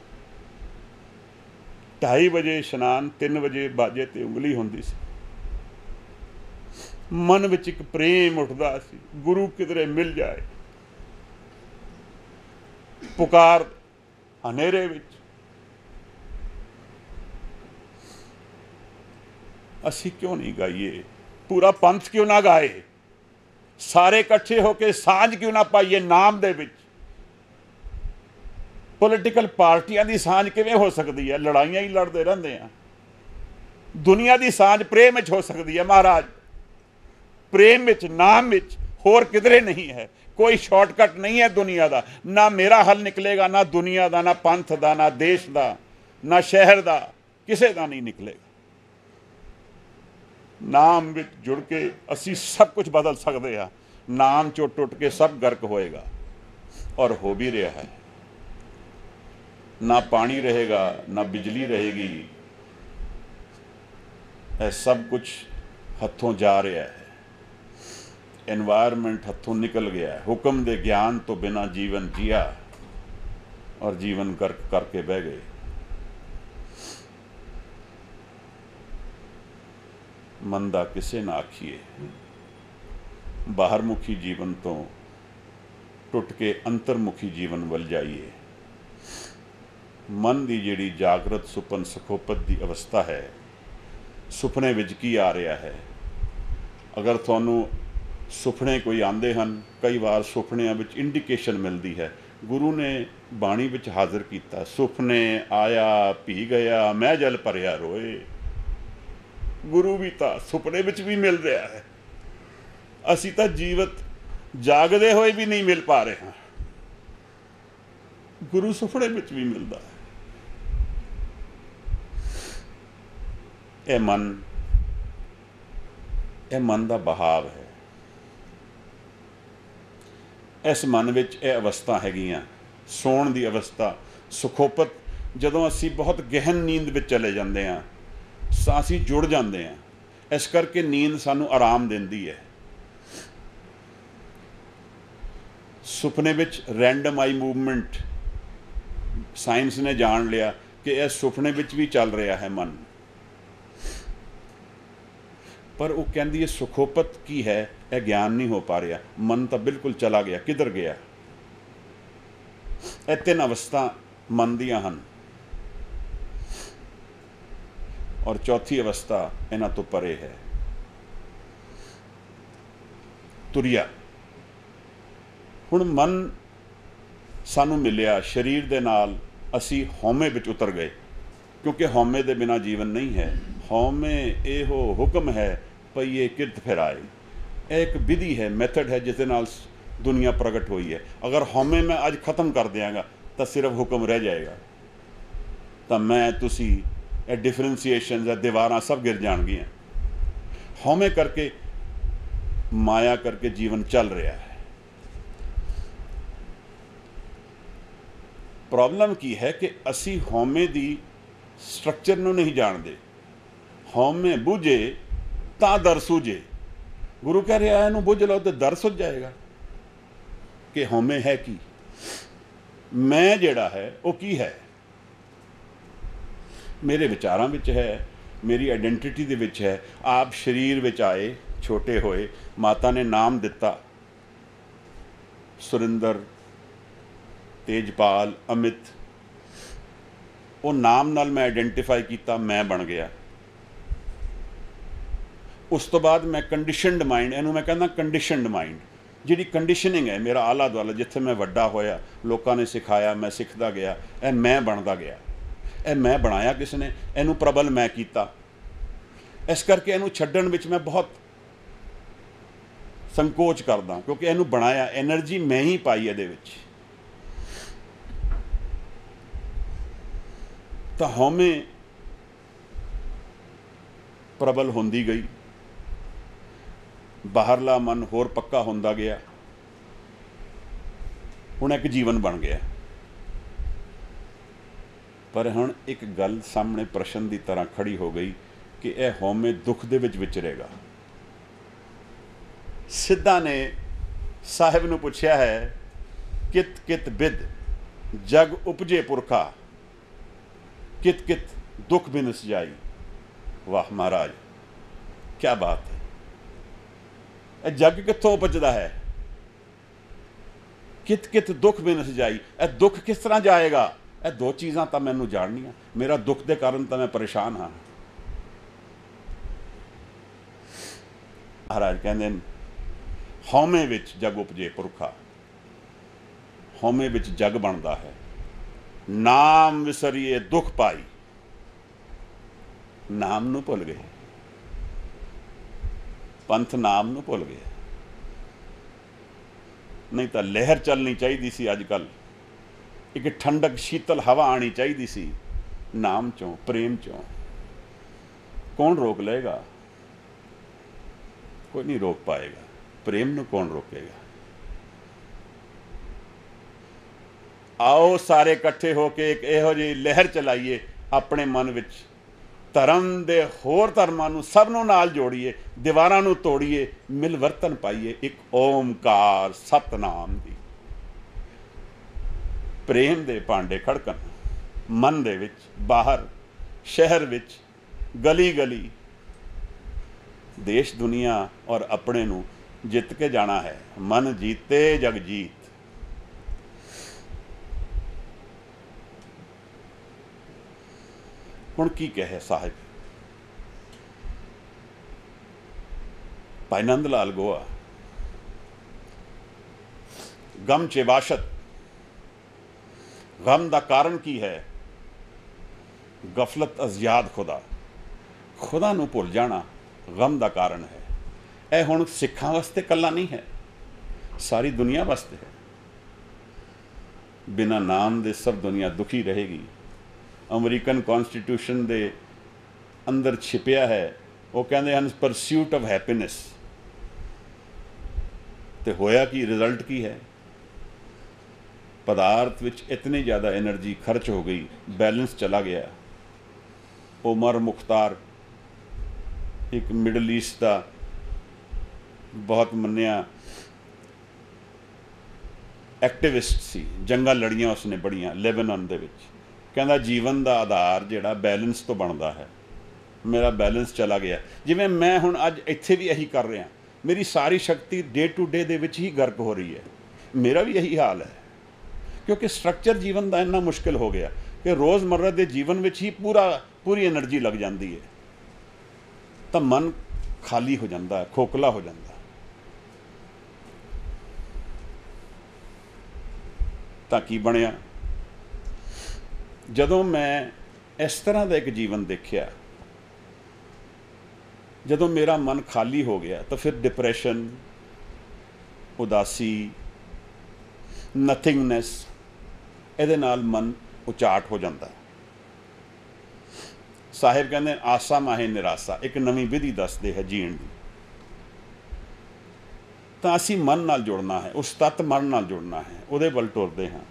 2:30 बजे इशनान, 3 बजे बाजे ते उंगली हुंदी सी। मन विच एक प्रेम उठदा सी, गुरु किधरे मिल जाए। पुकार हनेरे विच। असी क्यों नहीं गाइए? पूरा पंथ क्यों ना गाए? सारे इकट्ठे होकर सांझ क्यों ना पाइए नाम दे विच? पोलिटिकल पार्टियां दी सांझ किवें हो सकती है? लड़ाइयां ही लड़ते रहते हैं। दुनिया की सांझ प्रेम विच हो सकती है महाराज, प्रेम विच, नाम विच, होर किधरे नहीं है। कोई शॉर्टकट नहीं है दुनिया का। ना मेरा हल निकलेगा, ना दुनिया का, ना पंथ का, ना देश का, ना शहर का, किसी का नहीं निकलेगा। नाम विच जुड़ के असी सब कुछ बदल सकते हैं। नाम चो टुट के सब गर्क होएगा, और हो भी रहा है। ना पानी रहेगा, ना बिजली रहेगी, यह सब कुछ हथों जा रहा है। एनवायरमेंट हथों निकल गया है। हुक्म दे ज्ञान तो बिना जीवन जिया और जीवन करके बह गए। मंदा किसे ना आखिए, बाहरमुखी जीवन तो टुट के अंतरमुखी जीवन वल जाइए। मन की जिहड़ी जागृत सुपन सखोपत की अवस्था है, सुपने विच की आ रहा है। अगर तुहानूं सुपने कोई आंदे हैं, कई बार सुपनियां विच इंडिकेशन मिलती है। गुरु ने बाणी विच हाजिर किया, सुपने आया पी गया, मैं जल भरिया रोए। गुरु भी तो सुपने विच भी मिल रहा है। असी तो जीवित जागदे हुए भी नहीं मिल पा रहे हैं, गुरु सुपने विच भी मिलता है। यह मन का बहाव है। इस मन विच यह अवस्था हैगियां, सौण की अवस्था, सुखोपत। जदों असी बहुत गहन नींद विच चले जाते हैं, असी जुड़ जाते हैं। इस करके नींद सानू आराम देती है। सुपने विच रैंडम आई मूवमेंट, साइंस ने जान लिया कि यह सुपने विच भी चल रहा है मन। पर वो कहती है सुखोपत की है, यह ज्ञान नहीं हो पा रहा। मन तो बिल्कुल चला गया, किधर गया? यह 3 अवस्था मन दियां हन, और चौथी अवस्था इन्हां तो परे है, तुरिया। हुण मन सानू मिलिया, शरीर दे नाल असी हौमे विच उतर गए, क्योंकि हौमे दे बिना जीवन नहीं है। हौमे एहो हुक्म है पईए किरत फिराए। एक विधि है, मैथड है, जिस नाल दुनिया प्रगट हुई है। अगर हौमे मैं अज खत्म कर देंगा तो सिर्फ हुक्म रह जाएगा। ਤਾਂ ਮੈਂ ਤੁਸੀਂ ਇਹ ਡਿਫਰੈਂਸੀਏਸ਼ਨ ਇਹ ਦੀਵਾਰਾਂ ਸਭ ਗਿਰ ਜਾਣਗੀਆਂ। ਹਉਮੈ ਕਰਕੇ, ਮਾਇਆ ਕਰਕੇ ਜੀਵਨ ਚੱਲ ਰਿਹਾ ਹੈ। ਪ੍ਰੋਬਲਮ ਕੀ ਹੈ ਕਿ ਅਸੀਂ ਹਉਮੈ ਦੀ ਸਟਰਕਚਰ ਨੂੰ ਨਹੀਂ ਜਾਣਦੇ। ਹਉਮੈ ਬੁਝੇ ਤਾਂ ਦਰ ਸੂਝੇ। ਗੁਰੂ ਕਹਿ ਰਿਹਾ ਇਹਨੂੰ ਬੁੱਝ ਲਓ ਤੇ ਦਰ ਸੁੱਝ ਜਾਏਗਾ ਕਿ ਹਉਮੈ ਹੈ ਕੀ, ਮੈਂ ਜਿਹੜਾ ਹੈ ਉਹ ਕੀ ਹੈ। ਮੇਰੇ ਵਿਚਾਰਾਂ ਵਿੱਚ ਹੈ, ਮੇਰੀ ਆਇਡੈਂਟੀਟੀ ਦੇ ਵਿੱਚ ਹੈ। ਆਪ ਸਰੀਰ ਵਿੱਚ ਆਏ, ਛੋਟੇ ਹੋਏ, ਮਾਤਾ ਨੇ ਨਾਮ ਦਿੱਤਾ ਸੁਰਿੰਦਰ, ਤੇਜਪਾਲ, ਅਮਿਤ। ਉਹ ਨਾਮ ਨਾਲ ਮੈਂ ਆਇਡੈਂਟੀਫਾਈ ਕੀਤਾ, ਮੈਂ ਬਣ ਗਿਆ। ਉਸ ਤੋਂ ਬਾਅਦ ਮੈਂ ਕੰਡੀਸ਼ਨਡ ਮਾਈਂਡ, ਇਹਨੂੰ ਮੈਂ ਕਹਿੰਦਾ ਕੰਡੀਸ਼ਨਡ ਮਾਈਂਡ, ਜਿਹੜੀ ਕੰਡੀਸ਼ਨਿੰਗ ਹੈ ਮੇਰਾ ਆਲਾ ਦੁਆਲਾ, ਜਿੱਥੇ ਮੈਂ ਵੱਡਾ ਹੋਇਆ, ਲੋਕਾਂ ਨੇ ਸਿਖਾਇਆ, ਮੈਂ ਸਿੱਖਦਾ ਗਿਆ, ਇਹ ਮੈਂ ਬਣਦਾ ਗਿਆ। ਇਹ ਮੈਂ ਬਣਾਇਆ ਕਿਸ ਨੇ? ਇਹਨੂੰ ਪ੍ਰਬਲ ਮੈਂ ਕੀਤਾ। ਇਸ ਕਰਕੇ ਇਹਨੂੰ ਛੱਡਣ ਵਿੱਚ ਮੈਂ ਬਹੁਤ ਸੰਕੋਚ ਕਰਦਾ, ਕਿਉਂਕਿ ਇਹਨੂੰ ਬਣਾਇਆ, ਐਨਰਜੀ ਮੈਂ ਹੀ ਪਾਈ ਇਹਦੇ ਵਿੱਚ। ਤਾਂ ਹਉਮੈ ਪ੍ਰਬਲ ਹੁੰਦੀ ਗਈ, ਬਾਹਰਲਾ ਮਨ ਹੋਰ ਪੱਕਾ ਹੁੰਦਾ ਗਿਆ। ਹੁਣ ਇੱਕ ਜੀਵਨ ਬਣ ਗਿਆ। ਪਰ ਹੁਣ ਇੱਕ ਗੱਲ ਸਾਹਮਣੇ ਪ੍ਰਸ਼ਨ ਦੀ ਤਰ੍ਹਾਂ ਖੜੀ ਹੋ ਗਈ ਕਿ ਇਹ ਹਉਮੈ ਦੁੱਖ ਦੇ ਵਿੱਚ ਵਿਚਰੇਗਾ। ਸਿੱਧਾ ਨੇ ਸਾਹਿਬ ਨੂੰ ਪੁੱਛਿਆ ਹੈ, ਕਿਤ ਕਿਤ ਬਿਦ ਜਗ ਉਪਜੇ ਪੁਰਖਾ, ਕਿਤ ਕਿਤ ਦੁੱਖ ਬਿਨਸ ਜਾਈ। ਵਾਹ ਮਹਾਰਾਜ, ਕੀ ਬਾਤ ਹੈ। ਇਹ ਜੱਗ ਕਿੱਥੋਂ ਉਪਜਦਾ ਹੈ? ਕਿਤ ਕਿਤ ਦੁੱਖ ਬਿਨਸ ਜਾਈ। ਇਹ ਦੁੱਖ ਕਿਸ ਤਰ੍ਹਾਂ ਜਾਏਗਾ? ਇਹ ਦੋ ਚੀਜ਼ਾਂ ਤਾਂ ਮੈਨੂੰ ਜਾਣਨੀਆਂ। ਮੇਰਾ ਦੁੱਖ ਦੇ ਕਾਰਨ ਤਾਂ ਮੈਂ ਪਰੇਸ਼ਾਨ ਹਾਂ। ਮਹਾਰਾਜ ਕਹਿੰਦੇ ਨੇ, ਹਉਮੈ ਵਿੱਚ ਜਗ ਉਪਜੇ ਪੁਰਖਾ। ਹਉਮੈ ਵਿੱਚ ਜਗ ਬਣਦਾ ਹੈ। ਨਾਮ ਵਿਸਰੀਏ ਦੁੱਖ ਪਾਈ। ਨਾਮ ਨੂੰ ਭੁੱਲ ਗਏ, ਪੰਥ ਨਾਮ ਨੂੰ ਭੁੱਲ ਗਏ। ਨਹੀਂ ਤਾਂ ਲਹਿਰ ਚੱਲਣੀ ਚਾਹੀਦੀ ਸੀ। ਅੱਜ ਕੱਲ੍ਹ ਇੱਕ ਠੰਡਕ ਸ਼ੀਤਲ ਹਵਾ ਆਣੀ ਚਾਹੀਦੀ ਸੀ ਨਾਮ ਚੋਂ, ਪ੍ਰੇਮ ਚੋਂ। ਕੌਣ ਰੋਕ ਲਏਗਾ? ਕੋਈ ਨਹੀਂ ਰੋਕ ਪਾਏਗਾ। ਪ੍ਰੇਮ ਨੂੰ ਕੌਣ ਰੋਕੇਗਾ? ਆਓ ਸਾਰੇ ਇਕੱਠੇ ਹੋ ਕੇ ਇੱਕ ਇਹੋ ਜਿਹੀ ਲਹਿਰ ਚਲਾਈਏ ਆਪਣੇ ਮਨ ਵਿੱਚ। ਧਰਮ ਦੇ ਹੋਰ ਧਰਮਾਂ ਨੂੰ ਸਭ ਨੂੰ ਨਾਲ ਜੋੜੀਏ, ਦੀਵਾਰਾਂ ਨੂੰ ਤੋੜੀਏ, ਮਿਲਵਰਤਨ ਪਾਈਏ ਇੱਕ ਓਮਕਾਰ ਸਤਨਾਮ ਦੀ। ਪ੍ਰੇਮ ਦੇ ਭਾਂਡੇ ਖੜਕਣ ਮਨ ਦੇ ਵਿੱਚ, ਬਾਹਰ, ਸ਼ਹਿਰ ਵਿੱਚ, ਗਲੀ ਗਲੀ, ਦੇਸ਼ ਦੁਨੀਆ ਔਰ ਆਪਣੇ ਨੂੰ ਜਿੱਤ ਕੇ ਜਾਣਾ ਹੈ। ਮਨ ਜੀਤੇ ਜਗ ਜੀਤ। ਹੁਣ ਕੀ ਕਹੇ ਸਾਹਿਬ? ਭਾਈ ਨੰਦ ਲਾਲ ਗੋਆ, ਗਮ ਚੇ ਬਾਸ਼ਤ। ਗਮ ਦਾ ਕਾਰਨ ਕੀ ਹੈ? ਗਫਲਤ ਅਜ਼ ਯਾਦ ਖੁਦਾ। ਖੁਦਾ ਨੂੰ ਭੁੱਲ ਜਾਣਾ ਗਮ ਦਾ ਕਾਰਨ ਹੈ। ਇਹ ਹੁਣ ਸਿੱਖਾਂ ਵਾਸਤੇ ਇਕੱਲਾ ਨਹੀਂ ਹੈ, ਸਾਰੀ ਦੁਨੀਆ ਵਾਸਤੇ ਹੈ। ਬਿਨਾਂ ਨਾਮ ਦੇ ਸਭ ਦੁਨੀਆ ਦੁਖੀ ਰਹੇਗੀ। ਅਮਰੀਕਨ ਕੌਨਸਟੀਟਿਊਸ਼ਨ ਦੇ ਅੰਦਰ ਛਿਪਿਆ ਹੈ, ਉਹ ਕਹਿੰਦੇ ਹਨ ਪਰਸਿਊਟ ਆਫ ਹੈਪੀਨੈਸ। ਤੇ ਹੋਇਆ ਕੀ? ਰਿਜ਼ਲਟ ਕੀ ਹੈ? ਪਦਾਰਥ ਵਿੱਚ ਇਤਨੀ ਜ਼ਿਆਦਾ એનર્ਜੀ ਖਰਚ ਹੋ ਗਈ, ਬੈਲੈਂਸ ਚਲਾ ਗਿਆ। ਉਮਰ ਮੁਖਤਾਰ ਇੱਕ ਮਿਡਲ ਈਸਟ ਦਾ ਬਹੁਤ ਮੰਨਿਆ ਐਕਟਿਵਿਸਟ ਸੀ। ਜੰਗਾਂ ਲੜੀਆਂ ਉਸਨੇ ਬੜੀਆਂ ਲੈਬਨਾਨ ਦੇ ਵਿੱਚ। ਕਹਿੰਦਾ ਜੀਵਨ ਦਾ ਆਧਾਰ ਜਿਹੜਾ ਬੈਲੈਂਸ ਤੋਂ ਬਣਦਾ ਹੈ। ਮੇਰਾ ਬੈਲੈਂਸ ਚਲਾ ਗਿਆ। ਜਿਵੇਂ ਮੈਂ ਹੁਣ ਅੱਜ ਇੱਥੇ ਵੀ ਇਹੀ ਕਰ ਰਿਹਾ, ਮੇਰੀ ਸਾਰੀ ਸ਼ਕਤੀ ਡੇ ਟੂ ਡੇ ਦੇ ਵਿੱਚ ਹੀ ਗਰਕ ਹੋ ਰਹੀ ਹੈ। ਮੇਰਾ ਵੀ ਇਹੀ ਹਾਲ ਹੈ, ਕਿਉਂਕਿ ਸਟਰਕਚਰ ਜੀਵਨ ਦਾ ਇੰਨਾ ਮੁਸ਼ਕਿਲ ਹੋ ਗਿਆ ਕਿ ਰੋਜ਼ਮर्रा ਦੇ ਜੀਵਨ ਵਿੱਚ ਹੀ ਪੂਰੀ એનર્ਜੀ ਲੱਗ ਜਾਂਦੀ ਹੈ, ਤਾਂ ਮਨ ਖਾਲੀ ਹੋ ਜਾਂਦਾ, ਖੋਖਲਾ ਹੋ ਜਾਂਦਾ। ਤਾਂ ਕੀ ਬਣਿਆ? ਜਦੋਂ ਮੈਂ ਇਸ ਤਰ੍ਹਾਂ ਦਾ ਇੱਕ ਜੀਵਨ ਦੇਖਿਆ, ਜਦੋਂ ਮੇਰਾ ਮਨ ਖਾਲੀ ਹੋ ਗਿਆ, ਤਾਂ ਫਿਰ ਡਿਪਰੈਸ਼ਨ, ਉਦਾਸੀ, ਨਥਿੰਗਨੈਸ, ਇਹਦੇ ਨਾਲ ਮਨ ਉਚਾਟ ਹੋ ਜਾਂਦਾ। ਸਾਹਿਬ ਕਹਿੰਦੇ ਆਸਾ ਮਾਹੇ ਨਿਰਾਸਾ, ਇੱਕ ਨਵੀਂ ਵਿਧੀ ਦੱਸਦੇ ਹੈ ਜੀਣ ਦੀ। ਤਾਂ ਅਸੀਂ ਮਨ ਨਾਲ ਜੁੜਨਾ ਹੈ, ਉਸ ਤੱਤ ਮਨ ਨਾਲ ਜੁੜਨਾ ਹੈ, ਉਹਦੇ ਵੱਲ ਟੁਰਦੇ ਹਾਂ।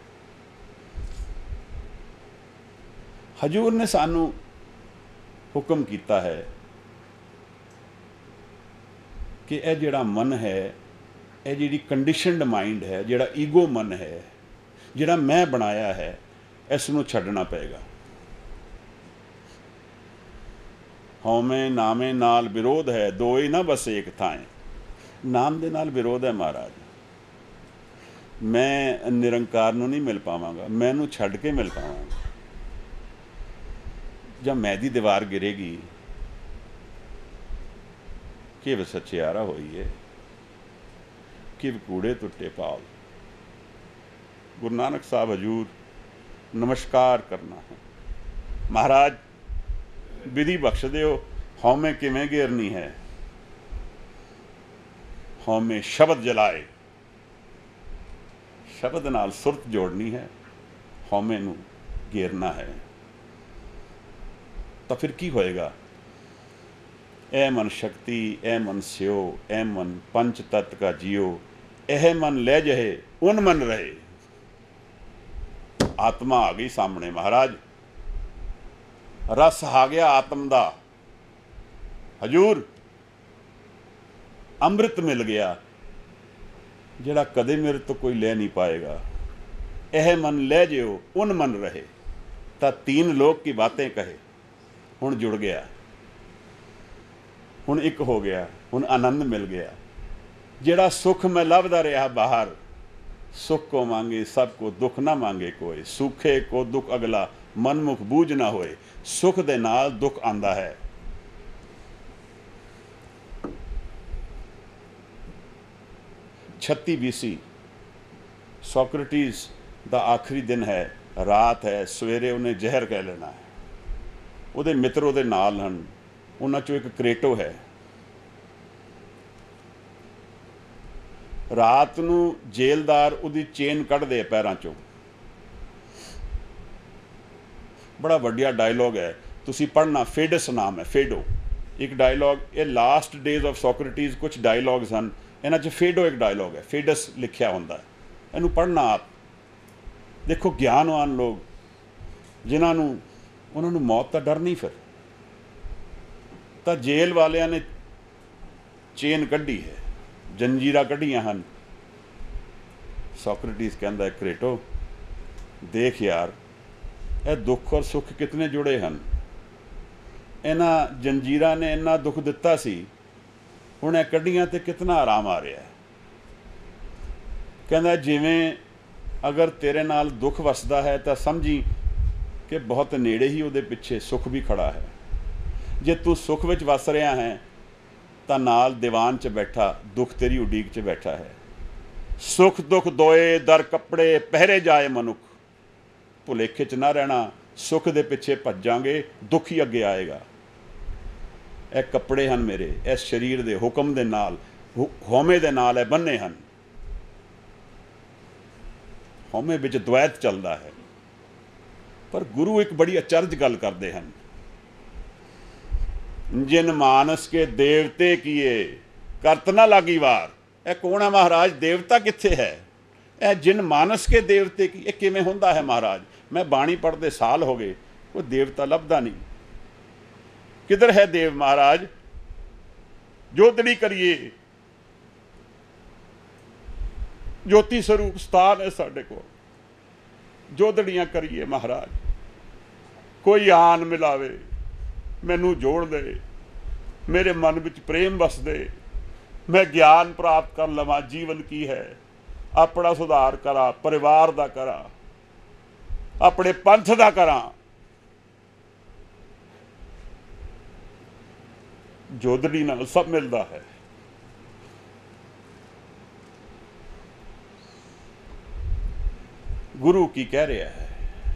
ਹਜੂਰ ਨੇ ਸਾਨੂੰ ਹੁਕਮ ਕੀਤਾ ਹੈ ਕਿ ਇਹ ਜਿਹੜਾ ਮਨ ਹੈ, ਇਹ ਜਿਹੜੀ ਕੰਡੀਸ਼ਨਡ ਮਾਈਂਡ ਹੈ, ਜਿਹੜਾ ਈਗੋ ਮਨ ਹੈ, ਜਿਹੜਾ ਮੈਂ ਬਣਾਇਆ ਹੈ, ਇਸ ਨੂੰ ਛੱਡਣਾ ਪਏਗਾ। ਹਉਮੈ ਨਾਮੇ ਨਾਲ ਵਿਰੋਧ ਹੈ, ਦੋਏ ਨਾ ਬਸ ਏਕ ਥਾਏ। ਨਾਮ ਦੇ ਨਾਲ ਵਿਰੋਧ ਹੈ ਮਹਾਰਾਜ। ਮੈਂ ਨਿਰੰਕਾਰ ਨੂੰ ਨਹੀਂ ਮਿਲ ਪਾਵਾਂਗਾ, ਮੈਂ ਇਹਨੂੰ ਛੱਡ ਕੇ ਮਿਲ ਪਾਵਾਂਗਾ। ਜਦ ਮੈਂ ਦੀ ਦੀਵਾਰ ਗਿਰੇਗੀ, ਕਿਵ ਸੱਚਿਆਰਾ ਹੋਈਏ, ਕਿਵ ਕੂੜੇ ਟੁੱਟੇ ਪਾਲ। ਗੁਰੂ ਨਾਨਕ ਸਾਹਿਬ ਹਜੂਰ ਨਮਸਕਾਰ ਕਰਨਾ ਹੈ। ਮਹਾਰਾਜ ਵਿਧੀ ਬਖਸ਼ ਦਿਓ, ਹਉਮੈ ਕਿਵੇਂ ਘੇਰਨੀ ਹੈ। ਹਉਮੈ ਸ਼ਬਦ ਜਲਾਏ, ਸ਼ਬਦ ਨਾਲ ਸੁਰਤ ਜੋੜਨੀ ਹੈ, ਹਉਮੈ ਨੂੰ ਘੇਰਨਾ ਹੈ। ਤਾਂ ਫਿਰ ਕੀ ਹੋਏਗਾ? ਇਹ ਮਨ ਸ਼ਕਤੀ, ਇਹ ਮਨ ਸਿਓ, ਇਹ ਮਨ ਪੰਚ ਤਤ ਕਾ ਜਿਓ, ਇਹ ਮਨ ਲੈ ਜਹੇ ਉਨ ਮਨ ਰਹੇ। ਆਤਮਾ ਆ ਗਈ ਸਾਹਮਣੇ ਮਹਾਰਾਜ, ਰਸ ਆ ਗਿਆ ਆਤਮ ਦਾ। ਹਜੂਰ ਅੰਮ੍ਰਿਤ ਮਿਲ ਗਿਆ, ਜਿਹੜਾ ਕਦੇ ਮੇਰੇ ਤੋਂ ਕੋਈ ਲੈ ਨਹੀਂ ਪਾਏਗਾ। ਇਹ ਮਨ ਲੈ ਜਿਓ ਉਨ ਮਨ ਰਹੇ। ਤਾਂ तीन लोक की बातें कहे, ਹੁਣ ਜੁੜ ਗਿਆ, ਹੁਣ ਇੱਕ ਹੋ ਗਿਆ, ਹੁਣ ਆਨੰਦ ਮਿਲ ਗਿਆ। ਜਿਹੜਾ ਸੁੱਖ ਮੈਂ ਲੱਭਦਾ ਰਿਹਾ ਬਾਹਰ, ਸੁੱਖ ਕੋ ਮੰਗੇ ਸਭ ਕੋ, ਦੁੱਖ ਨਾ ਮੰਗੇ ਕੋਈ। ਸੁਖੇ ਕੋ ਦੁੱਖ ਅਗਲਾ, ਮਨਮੁਖ ਬੂਝ ਨਾ ਹੋਏ। ਸੁੱਖ ਦੇ ਨਾਲ ਦੁੱਖ ਆਂਦਾ ਹੈ। छत्ती BC ਸੋਕਰਟੀਜ਼ ਦਾ ਆਖਰੀ ਦਿਨ ਹੈ, ਰਾਤ ਹੈ, ਸਵੇਰੇ ਉਹਨੇ ਜ਼ਹਿਰ ਕਹਿ ਲੈਣਾ ਹੈ। ਉਹਦੇ ਮਿੱਤਰ ਉਹਦੇ ਨਾਲ ਹਨ, ਉਹਨਾਂ ਚੋਂ ਇੱਕ ਕ੍ਰੇਟੋ ਹੈ। ਰਾਤ ਨੂੰ ਜੇਲਦਾਰ ਉਹਦੀ ਚੇਨ ਕੱਢਦੇ ਪੈਰਾਂ ਚੋਂ। ਬੜਾ ਵੱਡਾ ਡਾਇਲੋਗ ਹੈ, ਤੁਸੀਂ ਪੜ੍ਹਨਾ, ਫੇਡਸ ਨਾਮ ਹੈ, ਫੇਡੋ। ਇੱਕ ਡਾਇਲੋਗ, ਇਹ ਲਾਸਟ ਡੇਜ਼ ਆਫ ਸੋਕਰਟੀਜ਼ ਕੁਝ ਡਾਇਲੋਗਸ ਹਨ, ਇਹਨਾਂ 'ਚ ਫੇਡੋ ਇੱਕ ਡਾਇਲੋਗ ਹੈ, ਫੇਡਸ ਲਿਖਿਆ ਹੁੰਦਾ। ਇਹਨੂੰ ਪੜ੍ਹਨਾ ਆਪ ਦੇਖੋ। ਗਿਆਨਵਾਨ ਲੋਕ ਜਿਨ੍ਹਾਂ ਨੂੰ, ਉਹਨਾਂ ਨੂੰ ਮੌਤ ਦਾ ਡਰ ਨਹੀਂ। ਫਿਰ ਤਾਂ ਜੇਲ੍ਹ ਵਾਲਿਆਂ ਨੇ ਚੇਨ ਕੱਢੀ ਹੈ, ਜੰਜੀਰਾਂ ਕੱਢੀਆਂ ਹਨ। ਸੋਕਰਟੀਜ਼ ਕਹਿੰਦਾ, ਕ੍ਰੇਟੋ ਦੇਖ ਯਾਰ, ਇਹ ਦੁੱਖ ਔਰ ਸੁੱਖ ਕਿਤਨੇ ਜੁੜੇ ਹਨ। ਇਹਨਾਂ ਜੰਜੀਰਾਂ ਨੇ ਇੰਨਾ ਦੁੱਖ ਦਿੱਤਾ ਸੀ, ਹੁਣ ਇਹ ਕੱਢੀਆਂ ਤੇ ਕਿਤਨਾ ਆਰਾਮ ਆ ਰਿਹਾ ਹੈ। ਕਹਿੰਦਾ ਜਿਵੇਂ ਅਗਰ ਤੇਰੇ ਨਾਲ ਦੁੱਖ ਵਸਦਾ ਹੈ ਤਾਂ ਸਮਝੀ ਕਿ ਬਹੁਤ ਨੇੜੇ ਹੀ ਉਹਦੇ ਪਿੱਛੇ ਸੁੱਖ ਵੀ ਖੜਾ ਹੈ। ਜੇ ਤੂੰ ਸੁੱਖ ਵਿੱਚ ਵਸ ਰਿਹਾ ਹੈ ਤਾਂ ਨਾਲ ਦੀਵਾਨ 'ਚ ਬੈਠਾ ਦੁੱਖ ਤੇਰੀ ਉਡੀਕ 'ਚ ਬੈਠਾ ਹੈ। ਸੁੱਖ ਦੁੱਖ ਦੋਏ ਦਰ ਕੱਪੜੇ, ਪਹਿਰੇ ਜਾਏ ਮਨੁੱਖ। ਭੁਲੇਖੇ 'ਚ ਨਾ ਰਹਿਣਾ, ਸੁੱਖ ਦੇ ਪਿੱਛੇ ਭੱਜਾਂਗੇ, ਦੁੱਖ ਹੀ ਅੱਗੇ ਆਏਗਾ। ਇਹ ਕੱਪੜੇ ਹਨ ਮੇਰੇ, ਇਸ ਸਰੀਰ ਦੇ ਹੁਕਮ ਦੇ ਨਾਲ, ਹਉਮੈ ਦੇ ਨਾਲ ਇਹ ਬੰਨੇ ਹਨ। ਹਉਮੈ ਵਿੱਚ ਦ્વੈਤ ਚੱਲਦਾ ਹੈ। ਪਰ ਗੁਰੂ ਇੱਕ ਬੜੀ ਅਚਰਜ ਗੱਲ ਕਰਦੇ ਹਨ, ਜਿਨ ਮਾਨਸ ਕੇ ਦੇਵਤੇ ਕੀਏ ਕਰਤ ਨਾ ਲਾਗੀ ਵਾਰ। ਇਹ ਕੌਣ ਹੈ ਮਹਾਰਾਜ? ਦੇਵਤਾ ਕਿੱਥੇ ਹੈ? ਇਹ ਜਿਨ ਮਾਨਸ ਕੇ ਦੇਵਤੇ ਕੀ, ਇਹ ਕਿਵੇਂ ਹੁੰਦਾ ਹੈ ਮਹਾਰਾਜ? ਮੈਂ ਬਾਣੀ ਪੜ੍ਹਦੇ ਸਾਲ ਹੋ ਗਏ, ਕੋਈ ਦੇਵਤਾ ਲੱਭਦਾ ਨਹੀਂ। ਕਿਧਰ ਹੈ ਦੇਵ ਮਹਾਰਾਜ? ਜੋਤੜੀ ਕਰੀਏ, ਜੋਤੀ ਸਰੂਪ ਸਥਾਨ ਹੈ ਸਾਡੇ ਕੋਲ, ਜੋਤੜੀਆਂ ਕਰੀਏ ਮਹਾਰਾਜ। ਕੋਈ ਆਨ ਮਿਲਾਵੇ, ਮੈਨੂੰ ਜੋੜ ਦੇ, ਮੇਰੇ ਮਨ ਵਿੱਚ ਪ੍ਰੇਮ ਵਸਦੇ, ਮੈਂ ਗਿਆਨ ਪ੍ਰਾਪਤ ਕਰ ਲਵਾਂ। ਜੀਵਨ ਕੀ ਹੈ? ਆਪਣਾ ਸੁਧਾਰ ਕਰਾਂ, ਪਰਿਵਾਰ ਦਾ ਕਰਾਂ, ਆਪਣੇ ਪੰਥ ਦਾ ਕਰਾਂ। ਜੋਦੜੀ ਨਾਲ ਸਭ ਮਿਲਦਾ ਹੈ। ਗੁਰੂ ਕੀ ਕਹਿ ਰਿਹਾ ਹੈ?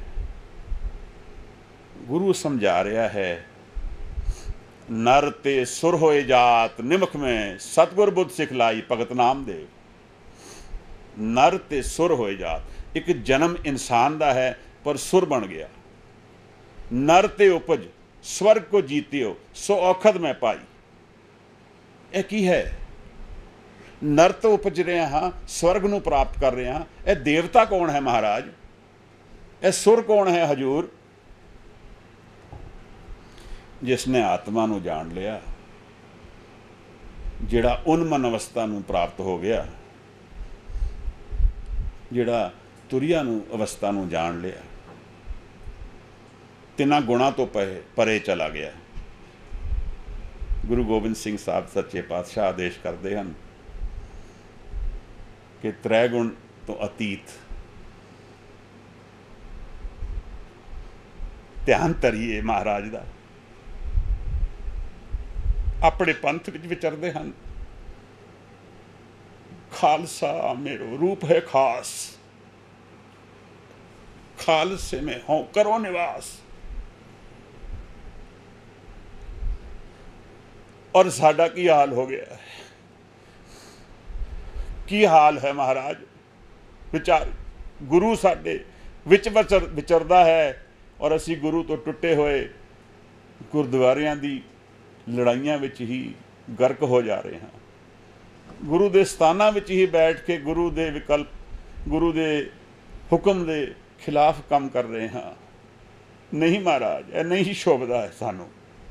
ਗੁਰੂ ਸਮਝਾ ਰਿਹਾ ਹੈ, ਨਰ ਤੇ ਸੁਰ ਹੋਏ ਜਾਤ ਨਿਮਖ ਮੈਂ, ਸਤਿਗੁਰ ਬੁੱਧ ਸਿਖਲਾਈ ਭਗਤ ਨਾਮਦੇਵ। ਨਰ ਤੇ ਸੁਰ ਹੋਏ ਜਾਤ। ਇੱਕ ਜਨਮ ਇਨਸਾਨ ਦਾ ਹੈ, ਪਰ ਸੁਰ ਬਣ ਗਿਆ। ਨਰ ਤੇ ਉਪਜ, स्वर्ग को जीते हो सो औखद मैं पाई। ਇਹ ਕੀ ਹੈ? ਨਰ ਤੋਂ ਉਪਜ ਰਹੇ ਹਾਂ, ਸਵਰਗ ਨੂੰ ਪ੍ਰਾਪਤ ਕਰ ਰਹੇ ਹਾਂ। ਇਹ ਦੇਵਤਾ ਕੌਣ ਹੈ ਮਹਾਰਾਜ? ਇਹ ਸੁਰ ਕੌਣ ਹੈ ਹਜੂਰ? ਜਿਸਨੇ ਆਤਮਾ ਨੂੰ ਜਾਣ ਲਿਆ, ਜਿਹੜਾ ਉਨਮਨ ਅਵਸਥਾ ਨੂੰ ਪ੍ਰਾਪਤ ਹੋ ਗਿਆ, ਜਿਹੜਾ ਤੁਰਿਆ ਨੂੰ ਅਵਸਥਾ ਨੂੰ ਜਾਣ ਲਿਆ, ਤਿੰਨਾਂ ਗੁਣਾਂ ਤੋਂ ਪਰੇ ਚਲਾ ਗਿਆ। ਗੁਰੂ ਗੋਬਿੰਦ ਸਿੰਘ ਸਾਹਿਬ ਸੱਚੇ ਪਾਤਸ਼ਾਹ ਆਦੇਸ਼ ਕਰਦੇ ਹਨ ਕਿ ਤ੍ਰੈ ਗੁਣ ਤੋਂ ਅਤੀਤ ਧਿਆਨ ਧਰੀਏ ਮਹਾਰਾਜ ਦਾ। ਆਪਣੇ ਪੰਥ ਵਿੱਚ ਵਿਚਰਦੇ ਹਨ। ਖਾਲਸਾ ਮੇਰੋ ਰੂਪ ਹੈ ਖਾਸ, ਖਾਲਸੇ में हो करो निवास। और साडा की हाल हो गया है? की हाल है महाराज? विचार गुरु साडे विच विचरदा है और असी गुरु तो टुटे हुए गुरुद्वारियां दी लड़ाइयां विच ही गर्क हो जा रहे हैं। गुरु दे स्थानां विच ही बैठ के गुरु दे विकल्प, गुरु दे हुक्म दे खिलाफ काम कर रहे हैं। नहीं महाराज, यह नहीं शोभदा है सानू।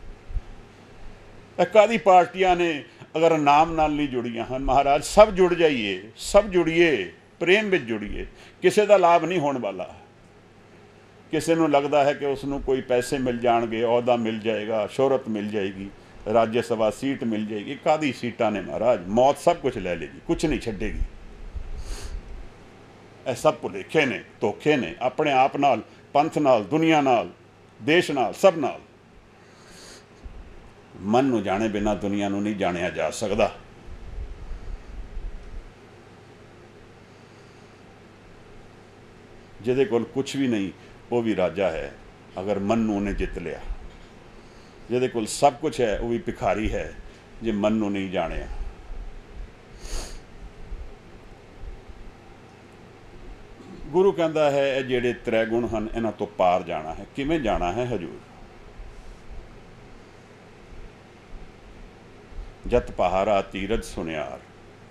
कादी पार्टियां ने अगर नाम नाल नहीं जुड़ियां हैं महाराज, सब जुड़ जाइए, सब जुड़िए, प्रेम में जुड़िए। किसी का लाभ नहीं होने वाला। किसी को लगता है कि उसनों कोई पैसे मिल जाएंगे, अहदा मिल जाएगा, शोहरत मिल जाएगी, राज्य सभा सीट मिल जाएगी। कादी सीटां ने महाराज? मौत सब कुछ ले लेगी, कुछ नहीं छड्डेगी। ਇਹ सब भुलेखे ने, धोखे ने, अपने आप नाल, पंथ नाल, दुनिया नाल, देश नाल, सब नाल। मन नूं जाने बिना दुनिया नूं नहीं जानिया जा सकता। जिहदे कोल कुछ भी नहीं वो भी राजा है अगर मन नूं उन्हें जित लिया। जिहदे कोल सब कुछ है वो भी भिखारी है जे मन नूं नहीं जानिया। गुरु कहता है ये जिहड़े त्रै गुण हैं इन्हां तो पार जाना है। किवें जाना है हजूर? जत पहारा तीरज सुनियार,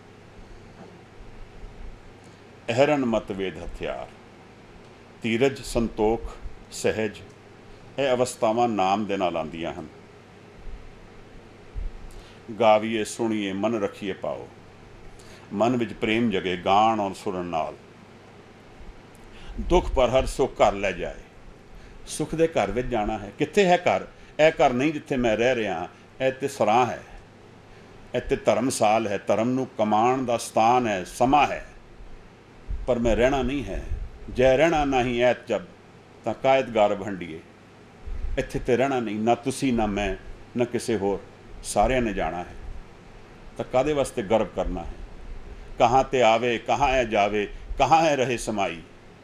अहरन मत वेद हथियार। तीरज, संतोख, सहज, ये अवस्थावां नाम दे नाल आंदियां हन। गावीए सुनिए मन रखिए पाओ, मन विच प्रेम जगे गाण और सुरन नाल। दुख पर हर सुख घर लै जाए। सुख दे घर विच जाना है। कित्थे है घर? यह घर नहीं जिथे मैं रह रहा, यह ते सरां है, यह ते धर्मसाल है, धर्म नूं कमाण दा स्थान है, समा है। पर मैं रहना नहीं है। जै रहना नहीं ऐत जब तां कायद गारब हंडिए। इत्थे ते रहना नहीं, ना तुसी ना मैं ना किसी होर, सारिਆਂ ने जाना है। तो कादे वास्ते गर्व करना है? कहाँ ते आवे, कहाँ है जावे, कहाँ है रहे समाई।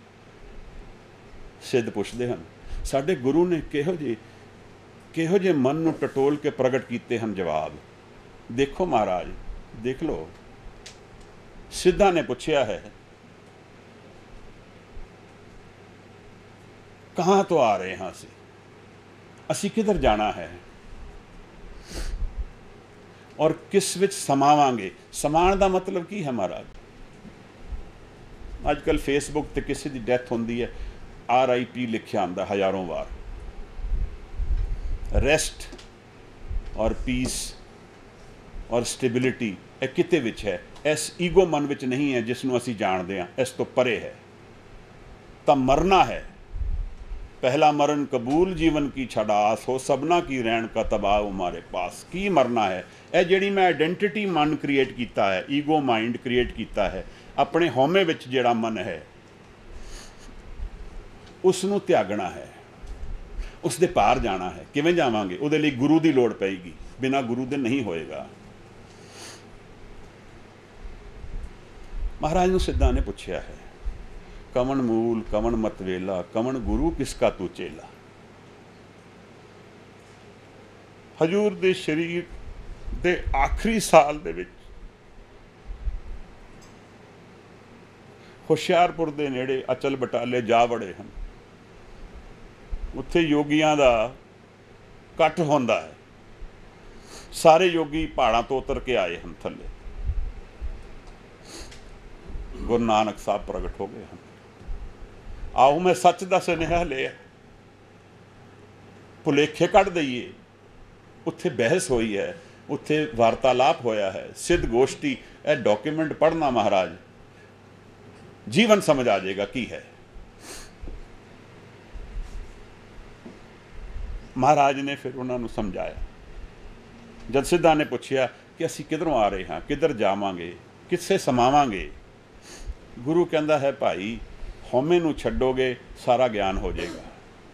सिद्ध पुछते हैं साडे गुरु ने किहो जे मन नूं टटोल के प्रगट कीते हैं जवाब। देखो महाराज, देख लो। सिद्धा ने पूछया है कहाँ तो आ रहे हैं असी किधर जाना है और किस विच समावांगे। समान का मतलब की है महाराज? अजकल फेसबुक ते किसी की डेथ होंदी है, RIP लिखिया आंदा हज़ारों बार। रेस्ट और पीस और स्टेबिलिटी यह किते विच है? इस ईगो मन विच नहीं है जिसनों असी जानते हैं, इस तो परे है। तो मरना है। पहला मरण कबूल जीवन की छड़ास हो, सबना की रैन का तबाह हमारे पास। की मरना है? यह जिहड़ी मैं आइडेंटिटी मन क्रिएट किया है, ईगो माइंड क्रिएट किया है, अपने होमे विच जिहड़ा मन है उसनूं त्यागना है, उसदे पार जाना है। किवें जावांगे? उहदे लई गुरु की लोड़ पेगी, बिना गुरु दे नहीं होएगा। महाराज नूं सिद्धा ने पूछया है कवन मूल कवन मतवेला, कवन गुरु किसका तू चेला। हजूर दे शरीर दे आखिरी साल दे विच हुशियारपुर दे नेड़े अचल बटाले जा वड़े हैं। उत्थे योगियां दा ਇਕੱਠ ਹੁੰਦਾ ਹੈ। ਸਾਰੇ ਯੋਗੀ ਪਹਾੜਾਂ ਤੋਂ ਉਤਰ ਕੇ ਆਏ ਹਨ ਥੱਲੇ। ਗੁਰੂ ਨਾਨਕ ਸਾਹਿਬ ਪ੍ਰਗਟ ਹੋ ਗਏ ਹਨ। ਆਓ ਮੈਂ ਸੱਚ ਦਾ ਸੁਨੇਹਾ ਲਿਆ, ਭੁਲੇਖੇ ਕੱਢ ਦਈਏ। ਉੱਥੇ ਬਹਿਸ ਹੋਈ ਹੈ, ਉੱਥੇ ਵਾਰਤਾਲਾਪ ਹੋਇਆ ਹੈ, ਸਿੱਧ ਗੋਸ਼ਟੀ। ਇਹ ਡਾਕੂਮੈਂਟ ਪੜ੍ਹਨਾ ਮਹਾਰਾਜ, ਜੀਵਨ ਸਮਝ ਆ ਜਾਏਗਾ ਕੀ ਹੈ। ਮਹਾਰਾਜ ਨੇ ਫਿਰ ਉਹਨਾਂ ਨੂੰ ਸਮਝਾਇਆ। ਜਦ ਸਿੱਧਾਂ ਨੇ ਪੁੱਛਿਆ ਕਿ ਅਸੀਂ ਕਿੱਧਰੋਂ ਆ ਰਹੇ ਹਾਂ, ਕਿੱਧਰ ਜਾਵਾਂਗੇ, ਕਿੱਥੇ ਸਮਾਵਾਂਗੇ, ਗੁਰੂ ਕਹਿੰਦਾ ਹੈ ਭਾਈ ਹਉਮੈ ਨੂੰ ਛੱਡੋਗੇ ਸਾਰਾ ਗਿਆਨ ਹੋ ਜਾਏਗਾ।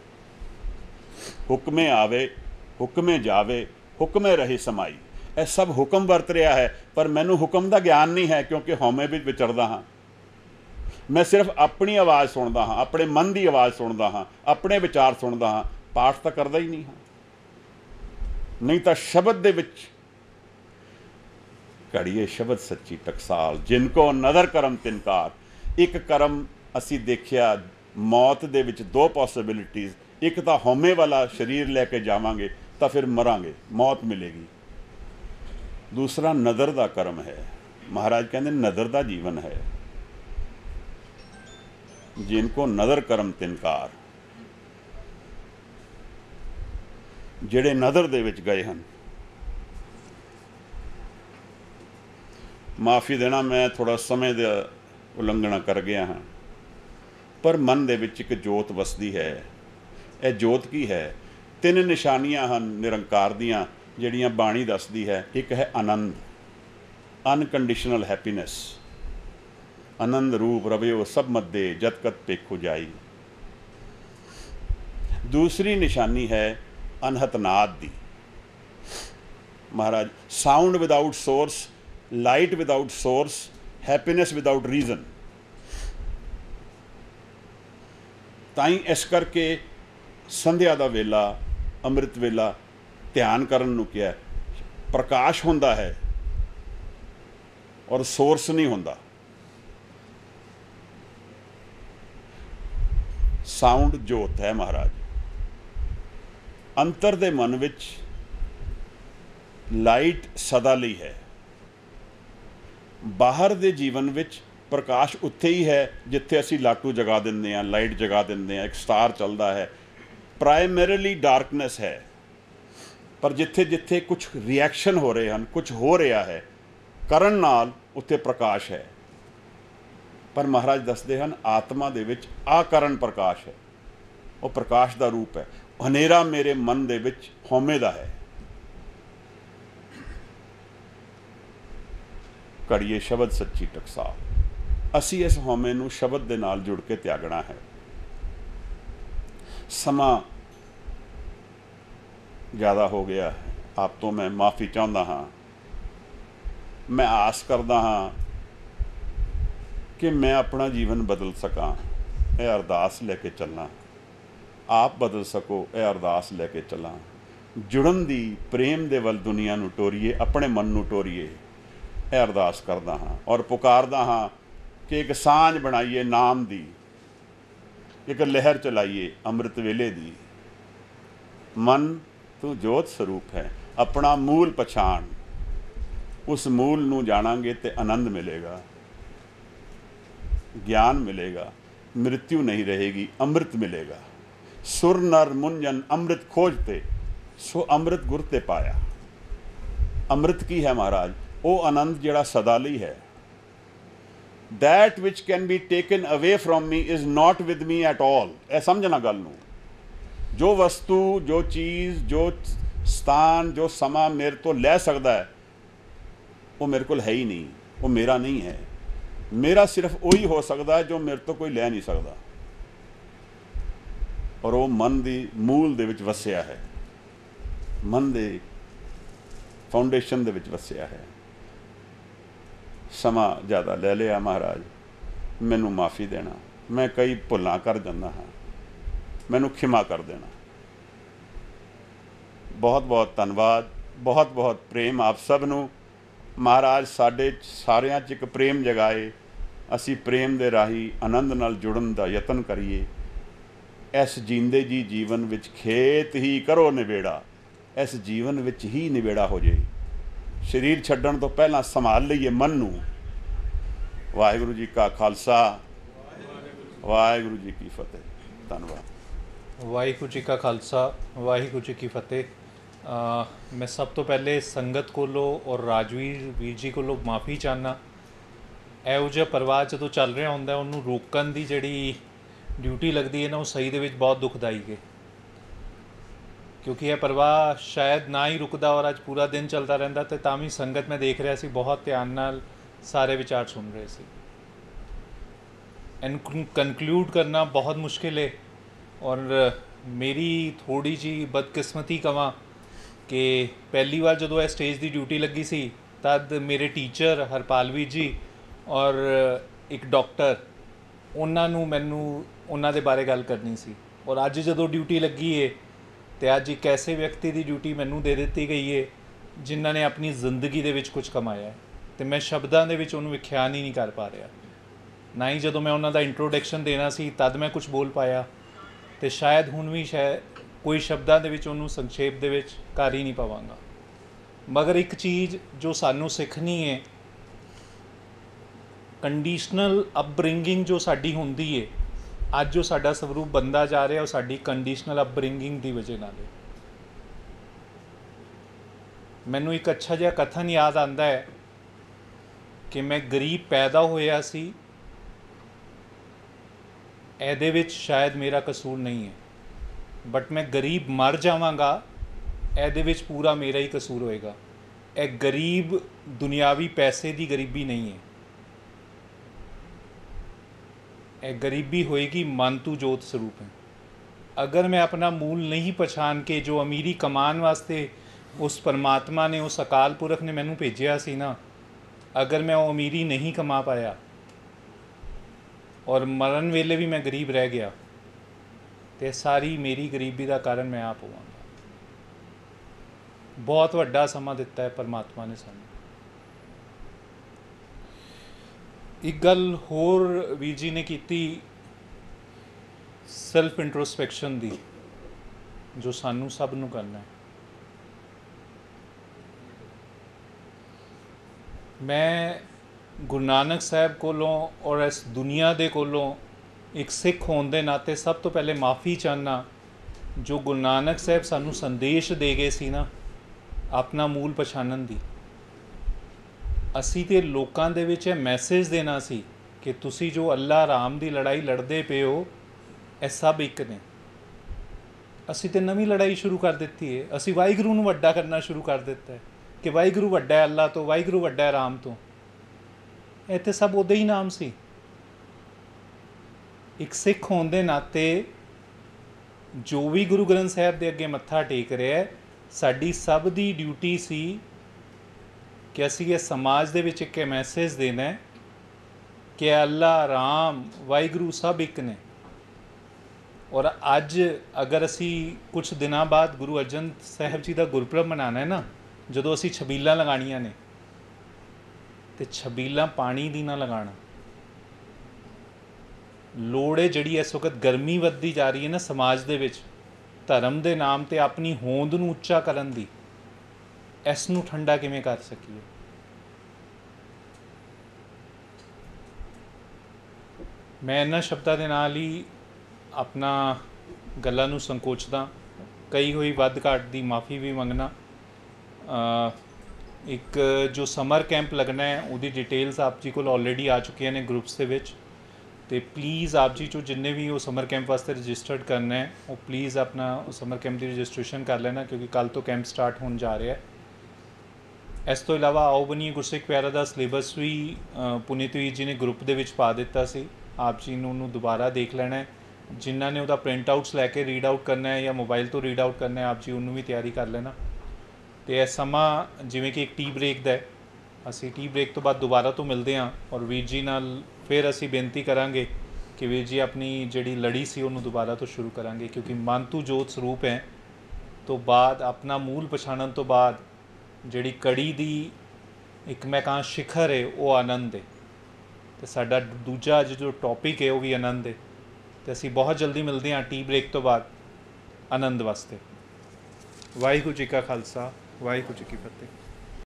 ਹੁਕਮੇ ਆਵੇ ਹੁਕਮੇ ਜਾਵੇ ਹੁਕਮੇ ਰਹੇ ਸਮਾਈ। ਇਹ ਸਭ ਹੁਕਮ ਵਰਤ ਰਿਹਾ ਹੈ, ਪਰ ਮੈਨੂੰ ਹੁਕਮ ਦਾ ਗਿਆਨ ਨਹੀਂ ਹੈ, ਕਿਉਂਕਿ ਹਉਮੈ ਵਿੱਚ ਵਿਚਰਦਾ ਹਾਂ। ਮੈਂ ਸਿਰਫ ਆਪਣੀ ਆਵਾਜ਼ ਸੁਣਦਾ ਹਾਂ, ਆਪਣੇ ਮਨ ਦੀ ਆਵਾਜ਼ ਸੁਣਦਾ ਹਾਂ, ਆਪਣੇ ਵਿਚਾਰ ਸੁਣਦਾ ਹਾਂ, ਪਾਠ ਤਾਂ ਕਰਦਾ ਹੀ ਨਹੀਂ ਹਾਂ। ਨਹੀਂ ਤਾਂ ਸ਼ਬਦ ਦੇ ਵਿੱਚ ਘੜੀਏ ਸ਼ਬਦ ਸੱਚੀ ਟਕਸਾਲ, ਜਿਨ ਕੋ ਨਦਰ ਕਰਮ ਤਿਨਕਾਰ। ਇੱਕ ਕਰਮ ਅਸੀਂ ਦੇਖਿਆ, ਮੌਤ ਦੇ ਵਿੱਚ ਦੋ ਪੋਸੀਬਿਲਿਟੀਜ਼, ਇੱਕ ਤਾਂ ਹਉਮੈ ਵਾਲਾ ਸਰੀਰ ਲੈ ਕੇ ਜਾਵਾਂਗੇ ਤਾਂ ਫਿਰ ਮਰਾਂਗੇ, ਮੌਤ ਮਿਲੇਗੀ। ਦੂਸਰਾ ਨਦਰ ਦਾ ਕਰਮ ਹੈ। ਮਹਾਰਾਜ ਕਹਿੰਦੇ ਨਦਰ ਦਾ ਜੀਵਨ ਹੈ। ਜਿਨ ਕੋ ਨਦਰ ਕਰਮ ਤਿਨਕਾਰ, ਜਿਹੜੇ ਨਦਰ ਦੇ ਵਿੱਚ ਗਏ ਹਨ। ਮਾਫੀ ਦੇਣਾ, ਮੈਂ ਥੋੜਾ ਸਮੇਂ ਦਾ ਉਲੰਘਣਾ ਕਰ ਗਿਆ ਹਾਂ, ਪਰ ਮਨ ਦੇ ਵਿੱਚ ਇੱਕ ਜੋਤ ਵਸਦੀ ਹੈ। ਇਹ ਜੋਤ ਕੀ ਹੈ? ਤਿੰਨ ਨਿਸ਼ਾਨੀਆਂ ਹਨ ਨਿਰੰਕਾਰ ਦੀਆਂ, ਜਿਹੜੀਆਂ ਬਾਣੀ ਦੱਸਦੀ ਹੈ। ਇੱਕ ਹੈ ਆਨੰਦ, ਅਨਕੰਡੀਸ਼ਨਲ ਹੈਪੀਨੈਸ। ਆਨੰਦ ਰੂਪ ਰਵਿਓ ਸਭ ਮੱਦੇ ਜਤ ਕਤ ਪੇਖੁ ਜਾਈ। ਦੂਸਰੀ ਨਿਸ਼ਾਨੀ ਹੈ ਅਨਹਤ ਨਾਦ ਦੀ। ਮਹਾਰਾਜ sound without source, light without source, happiness without reason. ਤਾਂ ਹੀ ਇਸ ਕਰਕੇ ਸੰਧਿਆ ਦਾ ਵੇਲਾ, ਅੰਮ੍ਰਿਤ ਵੇਲਾ ਧਿਆਨ ਕਰਨ ਨੂੰ ਕਿਹਾ। ਪ੍ਰਕਾਸ਼ ਹੁੰਦਾ ਹੈ ਔਰ ਸੋਰਸ ਨਹੀਂ ਹੁੰਦਾ। ਸਾਊਂਡ ਜੋਤ ਹੈ ਮਹਾਰਾਜ। ਅੰਤਰ ਦੇ ਮਨ ਵਿੱਚ ਲਾਈਟ ਸਦਾ ਲਈ ਹੈ। ਬਾਹਰ ਦੇ ਜੀਵਨ ਵਿੱਚ ਪ੍ਰਕਾਸ਼ ਉੱਥੇ ਹੀ ਹੈ ਜਿੱਥੇ ਅਸੀਂ ਲਾਟੂ ਜਗਾ ਦਿੰਦੇ ਹਾਂ, ਲਾਈਟ ਜਗਾ ਦਿੰਦੇ ਹਾਂ, ਇੱਕ ਸਟਾਰ ਚੱਲਦਾ ਹੈ। ਪ੍ਰਾਇਮਰੀਲੀ ਡਾਰਕਨੈਸ ਹੈ, ਪਰ ਜਿੱਥੇ ਜਿੱਥੇ ਕੁਝ ਰਿਐਕਸ਼ਨ ਹੋ ਰਹੇ ਹਨ, ਕੁਝ ਹੋ ਰਿਹਾ ਹੈ ਕਰਨ ਨਾਲ, ਉੱਥੇ ਪ੍ਰਕਾਸ਼ ਹੈ। ਪਰ ਮਹਾਰਾਜ ਦੱਸਦੇ ਹਨ ਆਤਮਾ ਦੇ ਵਿੱਚ ਆਕਰਨ ਪ੍ਰਕਾਸ਼ ਹੈ। ਉਹ ਪ੍ਰਕਾਸ਼ ਦਾ ਰੂਪ ਹੈ। ਹਨੇਰਾ ਮੇਰੇ ਮਨ ਦੇ ਵਿੱਚ ਹਉਮੈ ਦਾ ਹੈ। ਘੜੀਏ ਸ਼ਬਦ ਸੱਚੀ ਟਕਸਾਲ। ਅਸੀਂ ਇਸ ਹਉਮੈ ਨੂੰ ਸ਼ਬਦ ਦੇ ਨਾਲ ਜੁੜ ਕੇ ਤਿਆਗਣਾ ਹੈ। ਸਮਾਂ ਜ਼ਿਆਦਾ ਹੋ ਗਿਆ ਹੈ, ਆਪ ਤੋਂ ਮੈਂ ਮਾਫੀ ਚਾਹੁੰਦਾ ਹਾਂ। ਮੈਂ ਆਸ ਕਰਦਾ ਹਾਂ ਕਿ ਮੈਂ ਆਪਣਾ ਜੀਵਨ ਬਦਲ ਸਕਾਂ। ਇਹ ਅਰਦਾਸ ਲੈ ਕੇ ਚੱਲਾਂ। ਆਪ ਬਦਲ ਸਕੋ, ਇਹ ਅਰਦਾਸ ਲੈ ਕੇ ਚੱਲਾਂ। ਜੁੜਨ ਦੀ, ਪ੍ਰੇਮ ਦੇ ਵੱਲ ਦੁਨੀਆ ਨੂੰ ਟੋਰੀਏ, ਆਪਣੇ ਮਨ ਨੂੰ ਟੋਰੀਏ। ਇਹ ਅਰਦਾਸ ਕਰਦਾ ਹਾਂ ਔਰ ਪੁਕਾਰਦਾ ਹਾਂ ਕਿ ਇੱਕ ਸਾਂਝ ਬਣਾਈਏ ਨਾਮ ਦੀ, ਇੱਕ ਲਹਿਰ ਚਲਾਈਏ ਅੰਮ੍ਰਿਤ ਵੇਲੇ ਦੀ। ਮਨ ਤੂੰ ਜੋਤ ਸਰੂਪ ਹੈ, ਆਪਣਾ ਮੂਲ ਪਛਾਣ। ਉਸ ਮੂਲ ਨੂੰ ਜਾਣਾਂਗੇ ਤੇ ਆਨੰਦ ਮਿਲੇਗਾ, ਗਿਆਨ ਮਿਲੇਗਾ, ਮ੍ਰਿਤਿੂ ਨਹੀਂ ਰਹੇਗੀ, ਅੰਮ੍ਰਿਤ ਮਿਲੇਗਾ। ਸੁਰ ਨਰ ਮੁੰਜਨ ਅੰਮ੍ਰਿਤ ਖੋਜਤੇ, ਸੋ ਅੰਮ੍ਰਿਤ ਗੁਰ ਤੇ ਪਾਇਆ। ਅੰਮ੍ਰਿਤ ਕੀ ਹੈ ਮਹਾਰਾਜ? ਉਹ ਆਨੰਦ ਜਿਹੜਾ ਸਦਾ ਲਈ ਹੈ। that which can be taken away from me is not with me at all। ਇਹ ਸਮਝਣਾ ਗੱਲ ਨੂੰ। ਜੋ ਵਸਤੂ, ਜੋ ਚੀਜ਼, ਜੋ ਸਥਾਨ, ਜੋ ਸਮਾਂ ਮੇਰੇ ਤੋਂ ਲੈ ਸਕਦਾ ਹੈ, ਉਹ ਮੇਰੇ ਕੋਲ ਹੈ ਹੀ ਨਹੀਂ, ਉਹ ਮੇਰਾ ਨਹੀਂ ਹੈ। ਮੇਰਾ ਸਿਰਫ ਉਹੀ ਹੋ ਸਕਦਾ ਹੈ ਜੋ ਮੇਰੇ ਤੋਂ ਕੋਈ ਲੈ ਨਹੀਂ ਸਕਦਾ, ਔਰ ਉਹ ਮਨ ਦੀ ਮੂਲ ਦੇ ਵਿੱਚ ਵਸਿਆ ਹੈ, ਮਨ ਦੇ ਫਾਊਂਡੇਸ਼ਨ ਦੇ ਵਿੱਚ ਵਸਿਆ ਹੈ। ਸਮਾਂ ਜ਼ਿਆਦਾ ਲੈ ਲਿਆ ਮਹਾਰਾਜ, ਮੈਨੂੰ ਮਾਫੀ ਦੇਣਾ। ਮੈਂ ਕਈ ਭੁੱਲਾਂ ਕਰ ਜਾਂਦਾ ਹਾਂ, ਮੈਨੂੰ ਖਿਮਾ ਕਰ ਦੇਣਾ। ਬਹੁਤ ਬਹੁਤ ਧੰਨਵਾਦ, ਬਹੁਤ ਬਹੁਤ ਪ੍ਰੇਮ ਆਪ ਸਭ ਨੂੰ। ਮਹਾਰਾਜ ਸਾਡੇ ਸਾਰਿਆਂ 'ਚ ਇੱਕ ਪ੍ਰੇਮ ਜਗਾਏ। ਅਸੀਂ ਪ੍ਰੇਮ ਦੇ ਰਾਹੀਂ ਆਨੰਦ ਨਾਲ ਜੁੜਨ ਦਾ ਯਤਨ ਕਰੀਏ। ਇਸ ਜੀਂਦੇ ਜੀ ਜੀਵਨ ਵਿੱਚ ਖੇਤ ਹੀ ਕਰੋ ਨਿਬੇੜਾ, इस जीवन विच ही निबेड़ा हो जाए। शरीर छड्डण तो पहलां संभाल लईए मन नूं। वाहिगुरू जी का खालसा, वाहिगुरू जी की फतेह। धन्नवाद। वाहिगुरू जी का खालसा, वाहिगुरू जी की फतेह। मैं सब तो पहले संगत कोलों और राजवीर ਵੀਰ जी ਕੋਲੋਂ ਮਾਫੀ ਚਾਹੁੰਦਾ। ਇਹੋ ਜਿਹਾ ਪਰਵਾਹ ਜਦੋਂ ਚੱਲ ਰਿਹਾ ਹੁੰਦਾ ਉਹਨੂੰ ਰੋਕਣ ਦੀ ਜਿਹੜੀ ਡਿਊਟੀ ਲੱਗਦੀ ਹੈ ਨਾ, ਉਹ ਸਹੀ ਦੇ ਵਿੱਚ ਬਹੁਤ ਦੁਖਦਾਈ ਹੈ, ਕਿਉਂਕਿ ਇਹ ਪਰਵਾਹ ਸ਼ਾਇਦ ਨਾ ਹੀ ਰੁਕਦਾ ਔਰ ਅੱਜ ਪੂਰਾ ਦਿਨ ਚੱਲਦਾ ਰਹਿੰਦਾ, ਤੇ ਤਾਂ ਵੀ ਸੰਗਤ ਮੈਂ ਦੇਖ ਰਿਹਾ ਸੀ ਬਹੁਤ ਧਿਆਨ ਨਾਲ ਸਾਰੇ ਵਿਚਾਰ ਸੁਣ ਰਹੇ ਸੀ। ਇਹਨੂੰ ਕਨਕਲੂਡ ਕਰਨਾ ਬਹੁਤ ਮੁਸ਼ਕਿਲ ਹੈ, ਔਰ ਮੇਰੀ ਥੋੜ੍ਹੀ ਜਿਹੀ ਬਦਕਿਸਮਤੀ ਕਵਾਂ ਕਿ ਪਹਿਲੀ ਵਾਰ ਜਦੋਂ ਇਹ ਸਟੇਜ ਦੀ ਡਿਊਟੀ ਲੱਗੀ ਸੀ ਤਦ ਮੇਰੇ ਟੀਚਰ ਹਰਪਾਲ ਵੀਰ ਜੀ ਔਰ ਇੱਕ ਡਾਕਟਰ, ਉਹਨਾਂ ਨੂੰ ਮੈਨੂੰ ਉਹਨਾਂ ਦੇ ਬਾਰੇ ਗੱਲ ਕਰਨੀ ਸੀ। ਔਰ ਅੱਜ ਜਦੋਂ ਡਿਊਟੀ ਲੱਗੀ ਹੈ ਤੇ ਅੱਜ ਇੱਕ ਐਸੇ ਵਿਅਕਤੀ ਦੀ ਡਿਊਟੀ ਮੈਨੂੰ ਦੇ ਦਿੱਤੀ ਗਈ ਹੈ ਜਿਨ੍ਹਾਂ ਨੇ ਆਪਣੀ ਜ਼ਿੰਦਗੀ ਦੇ ਵਿੱਚ ਕੁਝ ਕਮਾਇਆ ਹੈ, ਤੇ ਮੈਂ ਸ਼ਬਦਾਂ ਦੇ ਵਿੱਚ ਉਹਨੂੰ ਵਿਖਿਆਨ ਹੀ ਨਹੀਂ ਕਰ ਪਾ ਰਿਹਾ। ਨਾ ਹੀ ਜਦੋਂ ਮੈਂ ਉਹਨਾਂ ਦਾ ਇੰਟਰੋਡਕਸ਼ਨ ਦੇਣਾ ਸੀ ਤਦ ਮੈਂ ਕੁਝ ਬੋਲ ਪਾਇਆ, ਤੇ ਸ਼ਾਇਦ ਹੁਣ ਵੀ ਕੋਈ ਸ਼ਬਦਾਂ ਦੇ ਵਿੱਚ ਉਹਨੂੰ ਸੰਖੇਪ ਦੇ ਵਿੱਚ ਕਰ ਹੀ ਨਹੀਂ ਪਾਵਾਂਗਾ। ਮਗਰ ਇੱਕ ਚੀਜ਼ ਜੋ ਸਾਨੂੰ ਸਿੱਖਣੀ ਹੈ, ਕੰਡੀਸ਼ਨਲ ਅਪਬ੍ਰਿੰਗਿੰਗ ਜੋ ਸਾਡੀ ਹੁੰਦੀ ਹੈ, ਅੱਜ ਜੋ ਸਾਡਾ ਸਵਰੂਪ ਬਣਦਾ ਜਾ ਰਿਹਾ ਉਹ ਸਾਡੀ ਕੰਡੀਸ਼ਨਲ ਅਪਬ੍ਰਿੰਗਿੰਗ ਦੀ ਵਜ੍ਹਾ ਨਾਲ ਹੈ। ਮੈਨੂੰ ਇੱਕ ਅੱਛਾ ਜਿਹਾ ਕਥਨ ਯਾਦ ਆਉਂਦਾ ਹੈ ਕਿ ਮੈਂ ਗਰੀਬ ਪੈਦਾ ਹੋਇਆ ਸੀ, ਇਹਦੇ ਵਿੱਚ ਸ਼ਾਇਦ ਮੇਰਾ ਕਸੂਰ ਨਹੀਂ ਹੈ, ਬਟ ਮੈਂ ਗਰੀਬ ਮਰ ਜਾਵਾਂਗਾ ਇਹਦੇ ਵਿੱਚ ਪੂਰਾ ਮੇਰਾ ਹੀ ਕਸੂਰ ਹੋਏਗਾ। ਇਹ ਗਰੀਬ ਦੁਨਿਆਵੀ ਪੈਸੇ ਦੀ ਗਰੀਬੀ ਨਹੀਂ ਹੈ, ਇਹ ਗਰੀਬੀ ਹੋਏਗੀ ਮਨ ਤੂ ਜੋਤ ਸਰੂਪ ਹੈ। ਅਗਰ ਮੈਂ ਆਪਣਾ ਮੂਲ ਨਹੀਂ ਪਛਾਣ ਕੇ ਜੋ ਅਮੀਰੀ ਕਮਾਉਣ ਵਾਸਤੇ ਉਸ ਪਰਮਾਤਮਾ ਨੇ, ਉਸ ਅਕਾਲ ਪੁਰਖ ਨੇ ਮੈਨੂੰ ਭੇਜਿਆ ਸੀ ਨਾ, ਅਗਰ ਮੈਂ ਉਹ ਅਮੀਰੀ ਨਹੀਂ ਕਮਾ ਪਾਇਆ ਔਰ ਮਰਨ ਵੇਲੇ ਵੀ ਮੈਂ ਗਰੀਬ ਰਹਿ ਗਿਆ, ਤੇ ਸਾਰੀ ਮੇਰੀ ਗਰੀਬੀ ਦਾ ਕਾਰਨ ਮੈਂ ਆਪ ਹੋਵਾਂਗਾ। ਬਹੁਤ ਵੱਡਾ ਸਮਾਂ ਦਿੱਤਾ ਹੈ ਪਰਮਾਤਮਾ ਨੇ ਸਾਨੂੰ। ਇੱਕ ਗੱਲ ਹੋਰ ਵੀਰ ਜੀ ਨੇ ਕੀਤੀ, ਸੈਲਫ ਇੰਟਰੋਸਪੈਕਸ਼ਨ ਦੀ, ਜੋ ਸਾਨੂੰ ਸਭ ਨੂੰ ਕਰਨਾ ਹੈ। ਮੈਂ ਗੁਰੂ ਨਾਨਕ ਸਾਹਿਬ ਕੋਲੋਂ ਔਰ ਇਸ ਦੁਨੀਆ ਦੇ ਕੋਲੋਂ ਇੱਕ ਸਿੱਖ ਹੋਣ ਦੇ ਨਾਤੇ ਸਭ ਤੋਂ ਪਹਿਲੇ ਮਾਫੀ ਚਾਹੁੰਦਾ, ਜੋ ਗੁਰੂ ਨਾਨਕ ਸਾਹਿਬ ਸਾਨੂੰ ਸੰਦੇਸ਼ ਦੇ ਗਏ ਸੀ ਨਾ ਆਪਣਾ ਮੂਲ ਪਛਾਣਨ ਦੀ। ਅਸੀਂ ਤੇ ਲੋਕਾਂ ਦੇ ਵਿੱਚ ਇਹ ਮੈਸੇਜ ਦੇਣਾ ਸੀ ਕਿ ਤੁਸੀਂ ਜੋ ਅੱਲਾ ਰਾਮ ਦੀ ਲੜਾਈ ਲੜਦੇ ਪਏ ਹੋ, ਇਹ ਸਭ ਇੱਕ ਨੇ। ਅਸੀਂ ਤੇ ਨਵੀਂ ਲੜਾਈ ਸ਼ੁਰੂ ਕਰ ਦਿੱਤੀ ਹੈ। ਅਸੀਂ ਵਾਹਿਗੁਰੂ ਨੂੰ ਵੱਡਾ ਕਰਨਾ ਸ਼ੁਰੂ ਕਰ ਦਿੱਤਾ ਹੈ ਕਿ ਵਾਹਿਗੁਰੂ ਵੱਡਾ ਹੈ ਅੱਲਾ ਤੋਂ, ਵਾਹਿਗੁਰੂ ਵੱਡਾ ਹੈ ਰਾਮ ਤੋਂ। ਇਹ ਤੇ ਸਭ ਉਹਦੇ ਹੀ ਨਾਮ ਸੀ। ਇੱਕ ਸਿੱਖ ਹੋਣ ਦੇ ਨਾਤੇ ਜੋ ਵੀ ਗੁਰੂ ਗ੍ਰੰਥ ਸਾਹਿਬ ਦੇ ਅੱਗੇ ਮੱਥਾ ਟੇਕ ਰਿਹਾ, ਸਾਡੀ ਸਭ ਦੀ ਡਿਊਟੀ ਸੀ ਕਿ ਅਸੀਂ ਇਹ ਸਮਾਜ ਦੇ ਵਿੱਚ ਇੱਕ ਮੈਸੇਜ ਦੇਣਾ ਕਿ ਅੱਲਾ, ਰਾਮ, ਵਾਹਿਗੁਰੂ ਸਭ ਇੱਕ ਨੇ। ਔਰ ਅੱਜ ਅਗਰ ਅਸੀਂ ਕੁਛ ਦਿਨਾਂ ਬਾਅਦ ਗੁਰੂ ਅਰਜਨ ਸਾਹਿਬ ਜੀ ਦਾ ਗੁਰਪੁਰਬ ਮਨਾਉਣਾ ਹੈ ਨਾ, ਜਦੋਂ ਅਸੀਂ ਛਬੀਲਾਂ ਲਗਾਉਣੀਆਂ ਨੇ, ਤੇ ਛਬੀਲਾਂ ਪਾਣੀ ਦੀ ਨਾ ਲਗਾਉਣਾ। ਲੋੜ ਹੈ ਜਿਹੜੀ ਇਸ ਵਕਤ ਗਰਮੀ ਵੱਧਦੀ ਜਾ ਰਹੀ ਹੈ ਨਾ ਸਮਾਜ ਦੇ ਵਿੱਚ, ਧਰਮ ਦੇ ਨਾਮ 'ਤੇ ਆਪਣੀ ਹੋਂਦ ਨੂੰ ਉੱਚਾ ਕਰਨ ਦੀ, ਇਸ ਨੂੰ ਠੰਡਾ ਕਿਵੇਂ ਕਰ ਸਕੀਏ। ਮੈਂ ਇਹਨਾਂ ਸ਼ਬਦਾਂ ਦੇ ਨਾਲ ਹੀ ਆਪਣਾ ਗੱਲਾਂ ਨੂੰ ਸੰਕੋਚਦਾ, ਕਈ ਹੋਈ ਵੱਧ ਘਾਟ ਦੀ ਮਾਫੀ ਵੀ ਮੰਗਣਾ। ਇੱਕ ਜੋ ਸਮਰ ਕੈਂਪ ਲੱਗਣਾ ਹੈ ਉਹਦੀ ਡਿਟੇਲਸ ਆਪ ਜੀ ਕੋਲ ਆਲਰੇਡੀ ਆ ਚੁੱਕੀਆਂ ਨੇ ਗਰੁੱਪਸ ਦੇ ਵਿੱਚ, ਤੇ ਪਲੀਜ਼ ਆਪ ਜੀ ਚੋਂ ਜਿੰਨੇ ਵੀ ਉਹ ਸਮਰ ਕੈਂਪ ਵਾਸਤੇ ਰਜਿਸਟਰਡ ਕਰਨਾ ਹੈ ਉਹ ਪਲੀਜ਼ ਆਪਣਾ ਸਮਰ ਕੈਂਪ ਦੀ ਰਜਿਸਟ੍ਰੇਸ਼ਨ ਕਰ ਲੈਣਾ, ਕਿਉਂਕਿ ਕੱਲ੍ਹ ਤੋਂ ਕੈਂਪ ਸਟਾਰਟ ਹੋਣ ਜਾ ਰਿਹਾ ਹੈ। ਇਸ ਤੋਂ ਇਲਾਵਾ ਆਓ ਬਣੀਏ ਗੁਰਸਿੱਖ ਪਿਆਰਾ ਦਾ ਸਿਲੇਬਸ ਵੀ ਪੁਨੀਤ ਵੀਰ ਜੀ ਨੇ ਗਰੁੱਪ ਦੇ ਵਿੱਚ ਪਾ ਦਿੱਤਾ ਸੀ। ਆਪ ਜੀ ਨੂੰ ਉਹਨੂੰ ਦੁਬਾਰਾ ਦੇਖ ਲੈਣਾ ਹੈ। ਜਿਨ੍ਹਾਂ ਨੇ ਉਹਦਾ ਪ੍ਰਿੰਟ ਆਊਟਸ ਲੈ ਕੇ ਰੀਡ ਆਊਟ ਕਰਨਾ ਹੈ ਜਾਂ ਮੋਬਾਈਲ ਤੋਂ ਰੀਡ ਆਊਟ ਕਰਨਾ ਹੈ, ਆਪ ਜੀ ਉਹਨੂੰ ਵੀ ਤਿਆਰੀ ਕਰ ਲੈਣਾ। ਅਤੇ ਇਹ ਸਮਾਂ ਜਿਵੇਂ ਕਿ ਇੱਕ ਟੀ ਬ੍ਰੇਕ ਦਾ ਹੈ, ਅਸੀਂ ਟੀ ਬ੍ਰੇਕ ਤੋਂ ਬਾਅਦ ਦੁਬਾਰਾ ਤੋਂ ਮਿਲਦੇ ਹਾਂ ਔਰ ਵੀਰ ਜੀ ਨਾਲ ਫਿਰ ਅਸੀਂ ਬੇਨਤੀ ਕਰਾਂਗੇ ਕਿ ਵੀਰ ਜੀ ਆਪਣੀ ਜਿਹੜੀ ਲੜੀ ਸੀ ਉਹਨੂੰ ਦੁਬਾਰਾ ਤੋਂ ਸ਼ੁਰੂ ਕਰਾਂਗੇ, ਕਿਉਂਕਿ ਮਨ ਤੂ ਜੋਤ ਸਰੂਪ ਹੈ ਤੋਂ ਬਾਅਦ ਆਪਣਾ ਮੂਲ ਪਛਾਣਨ ਤੋਂ ਬਾਅਦ ਜਿਹੜੀ ਕੜੀ ਦੀ ਇੱਕ ਮੈਂ ਕਹਾਂ ਸ਼ਿਖਰ ਹੈ ਉਹ ਆਨੰਦ ਹੈ, ਅਤੇ ਸਾਡਾ ਦੂਜਾ ਅੱਜ ਜੋ ਟੌਪਿਕ ਹੈ ਉਹ ਵੀ ਆਨੰਦ ਹੈ। ਅਤੇ ਅਸੀਂ ਬਹੁਤ ਜਲਦੀ ਮਿਲਦੇ ਹਾਂ ਟੀ ਬ੍ਰੇਕ ਤੋਂ ਬਾਅਦ ਆਨੰਦ ਵਾਸਤੇ। ਵਾਹਿਗੁਰੂ ਜੀ ਕਾ ਖਾਲਸਾ ਵਾਹਿਗੁਰੂ ਜੀ ਕੀ ਫਤਿਹ।